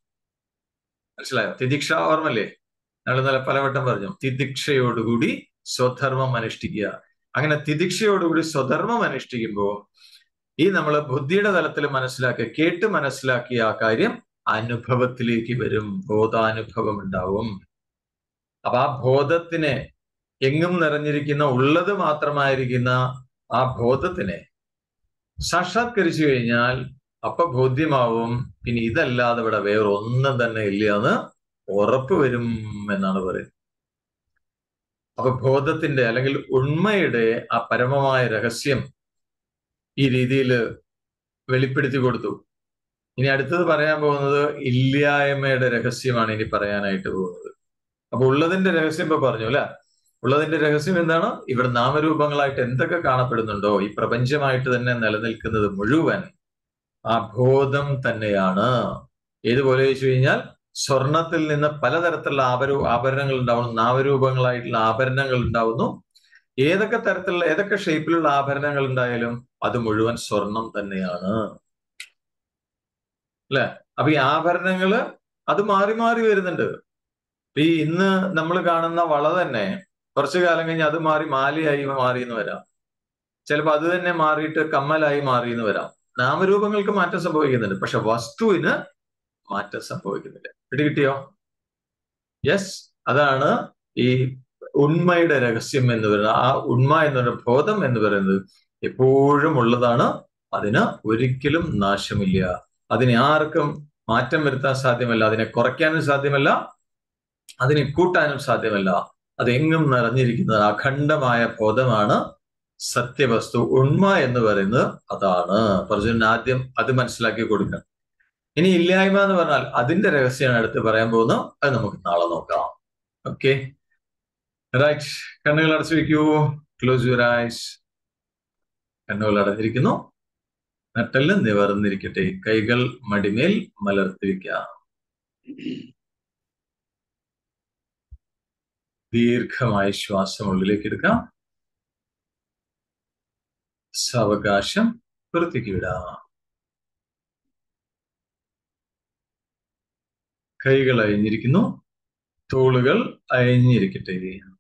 മനസ്സിലായോ? തിദിക്ഷ ഓർമ്മല്ലേ? ഞങ്ങൾ ഇന്നലെ പലവട്ടം പറഞ്ഞു. തിദിക്ഷയോടുകൂടി സ്വധർമ്മം അനുഷ്ഠിക്കുക. അങ്ങനെ തിദിക്ഷയോടുകൂടി സ്വധർമ്മം അനുഷ്ഠിക്കുമ്പോൾ ഈ നമ്മൾ ബുദ്ധിയുടെ തലത്തിൽ മനസ്സിലാക്കി കേട്ട് മനസ്സിലാക്കിയ ആ കാര്യം അനുഭവത്തിലേക്ക് വരും, ബോധാനുഭവം ഉണ്ടാവും. അപ്പൊ ആ ബോധത്തിനെ, എങ്ങും നിറഞ്ഞിരിക്കുന്ന ഉള്ളത് മാത്രമായിരിക്കുന്ന ആ ബോധത്തിനെ സാക്ഷാത്കരിച്ചു കഴിഞ്ഞാൽ അപ്പൊ ബോധ്യമാവും പിന്നെ ഇതല്ലാതെ ഇവിടെ വേറെ ഒന്നും തന്നെ ഇല്ല എന്ന് ഉറപ്പ് വരും എന്നാണ് പറയുന്നത്. അപ്പൊ ബോധത്തിന്റെ അല്ലെങ്കിൽ ഉണ്മയുടെ ആ പരമമായ രഹസ്യം ഈ രീതിയിൽ വെളിപ്പെടുത്തി കൊടുത്തു. ഇനി അടുത്തത് പറയാൻ പോകുന്നത് ഇല്ലായ്മയുടെ രഹസ്യമാണ് ഇനി പറയാനായിട്ട് പോകുന്നത്. അപ്പൊ ഉള്ളതിന്റെ രഹസ്യം ഇപ്പൊ പറഞ്ഞു അല്ലെ. ഉള്ളതിന്റെ രഹസ്യം എന്താണ്? ഇവിടെ നാമരൂപങ്ങളായിട്ട് എന്തൊക്കെ കാണപ്പെടുന്നുണ്ടോ ഈ പ്രപഞ്ചമായിട്ട് തന്നെ നിലനിൽക്കുന്നത് മുഴുവൻ ആ ബോധം തന്നെയാണ്. ഏതുപോലെ ചോദിച്ചു കഴിഞ്ഞാൽ സ്വർണത്തിൽ നിന്ന് പലതരത്തിലുള്ള ആഭര ആഭരണങ്ങൾ ഉണ്ടാവുന്നു, നാമരൂപങ്ങളായിട്ടുള്ള ആഭരണങ്ങൾ ഉണ്ടാവുന്നു. ഏതൊക്കെ തരത്തിലുള്ള ഏതൊക്കെ ഷേപ്പിലുള്ള ആഭരണങ്ങൾ ഉണ്ടായാലും അത് മുഴുവൻ സ്വർണം തന്നെയാണ് അല്ലെ. അപ്പൊ ഈ ആഭരണങ്ങള് അത് മാറി മാറി വരുന്നുണ്ട്. ഈ ഇന്ന് നമ്മൾ കാണുന്ന വള തന്നെ കുറച്ചു കാലം കഴിഞ്ഞ് അത് മാറി മാലയായി മാറിയെന്ന് വരാം. ചിലപ്പോൾ അത് തന്നെ മാറിയിട്ട് കമ്മലായി മാറിയെന്ന് വരാം. നാമരൂപങ്ങൾക്ക് മാറ്റം സംഭവിക്കുന്നുണ്ട്, പക്ഷെ വസ്തുവിന് മാറ്റം സംഭവിക്കുന്നില്ല. പിടികിട്ടിയോ? യെസ്, അതാണ് ഈ ഉണ്മയുടെ രഹസ്യം എന്ന് പറയുന്നത്. ആ ഉണ്മ എന്ന് പറയുന്ന ബോധം എന്ന് പറയുന്നത് എപ്പോഴും ഉള്ളതാണ്. അതിന് ഒരിക്കലും നാശമില്ല. അതിനെ ആർക്കും മാറ്റം വരുത്താൻ സാധ്യമല്ല, അതിനെ കുറയ്ക്കാനും സാധ്യമല്ല, അതിനെ കൂട്ടാനും സാധ്യമല്ല. അതെങ്ങും നിറഞ്ഞിരിക്കുന്നത് അഖണ്ഡമായ ബോധമാണ് സത്യവസ്തു. ഉണ്മ എന്ന് പറയുന്നത് അതാണ്. അർജുനൻ ആദ്യം അത് മനസ്സിലാക്കി കൊടുക്കണം. ഇനി ഇല്ലായ്മ എന്ന് പറഞ്ഞാൽ അതിന്റെ രഹസ്യമാണ് അടുത്ത് പറയാൻ പോകുന്നത്. അത് നമുക്ക് നാളെ നോക്കാം. Okay, right. കണ്ണുകൾ അടച്ചു വെക്കൂ. Close your eyes. കണ്ണുകൾ അടഞ്ഞിരിക്കുന്നു. നട്ടെല്ല് നിവർന്നിരിക്കട്ടെ. കൈകൾ മടിമേൽ മലർത്തിരിക്കാം. ദീർഘമായ ശ്വാസം ഉള്ളിലേക്ക് എടുക്കാം. സാവകാശം പുറത്തേക്ക് വിടാം. കൈകൾ അയഞ്ഞിരിക്കുന്നു. തോളുകൾ അയഞ്ഞിരിക്കട്ടെ.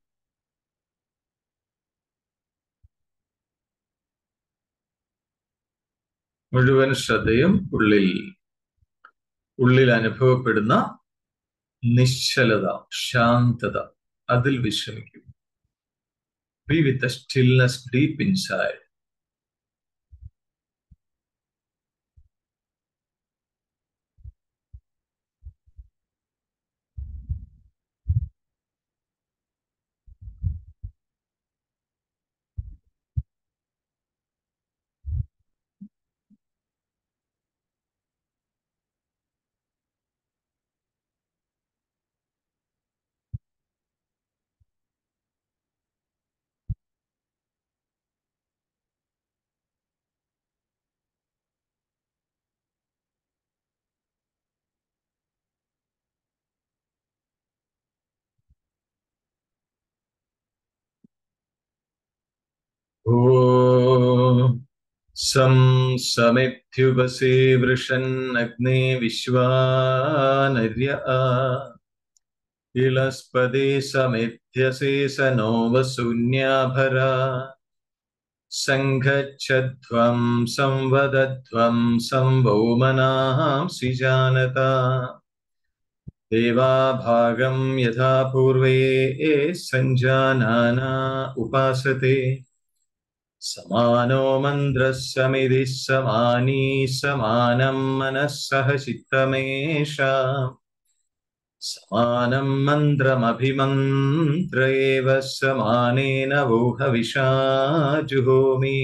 മുഴുവൻ ശ്രദ്ധയും ഉള്ളിൽ ഉള്ളിൽ അനുഭവപ്പെടുന്ന നിശ്ചലത, ശാന്തത, അതിൽ വിശ്രമിക്കും. Be with the stillness deep inside. ഓം സം സമിത്യുപസേ വൃഷൻ അഗ്നേ വിശ്വാനര്യ ഇളസ്പദേ സമിത്യസേസനോ വസൂന്യാഭര സംഘച്ഛധ്വം സംവദധ്വം സംവോമനാംസി ജാനത ദേവാഭാഗം യഥാ പൂർവേ സഞ്ജാനാന ഉപാസത്തെ സമാനോ മന്ത്രസ്സമിതി സമാനീ സമാനം മനഃസഹ ചിത്തമേഷാം സമാനം മന്ത്രമഭിമന്ത്ര ഏവ സമാനേന വോഹവിഷാ ജുഹോമി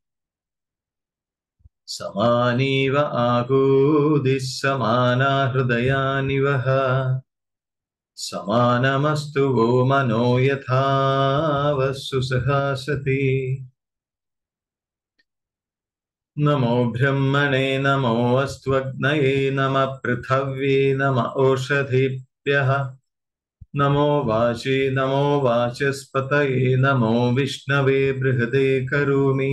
സമാനീവ ആഹൂതിഃ സമാനാ ഹൃദയാനിവഹ സമാനമസ്തു വോ മനോ യഥാ വസ്തു സഹാസതി. നമോ ബ്രഹ്മണേ നമോ അസ്ത്വഗ്നയേ നമ പൃഥവ്യേ നമ ഓഷധീഭ്യഃ നമോ വാചേ നമോ വാചസ്പതയേ നമോ വിഷ്ണവേ ബൃഹദേ കരോമി.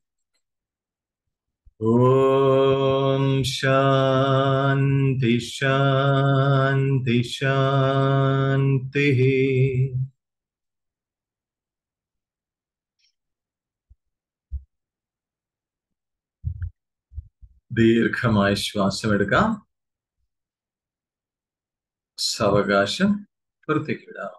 ഓം ശാന്തി ശാന്തി ശാന്തി. ദീർഘമായ ശ്വാസം എടുക്കാം. സാവകാശം പുറത്തേക്ക് വിടാം.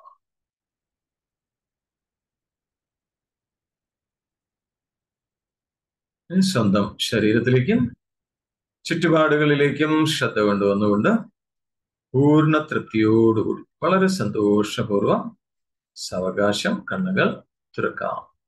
സ്വന്തം ശരീരത്തിലേക്കും ചുറ്റുപാടുകളിലേക്കും ശ്രദ്ധ കൊണ്ടുവന്നുകൊണ്ട് പൂർണ്ണ തൃപ്തിയോടുകൂടി വളരെ സന്തോഷപൂർവം സാവകാശം കണ്ണുകൾ തുറക്കാം.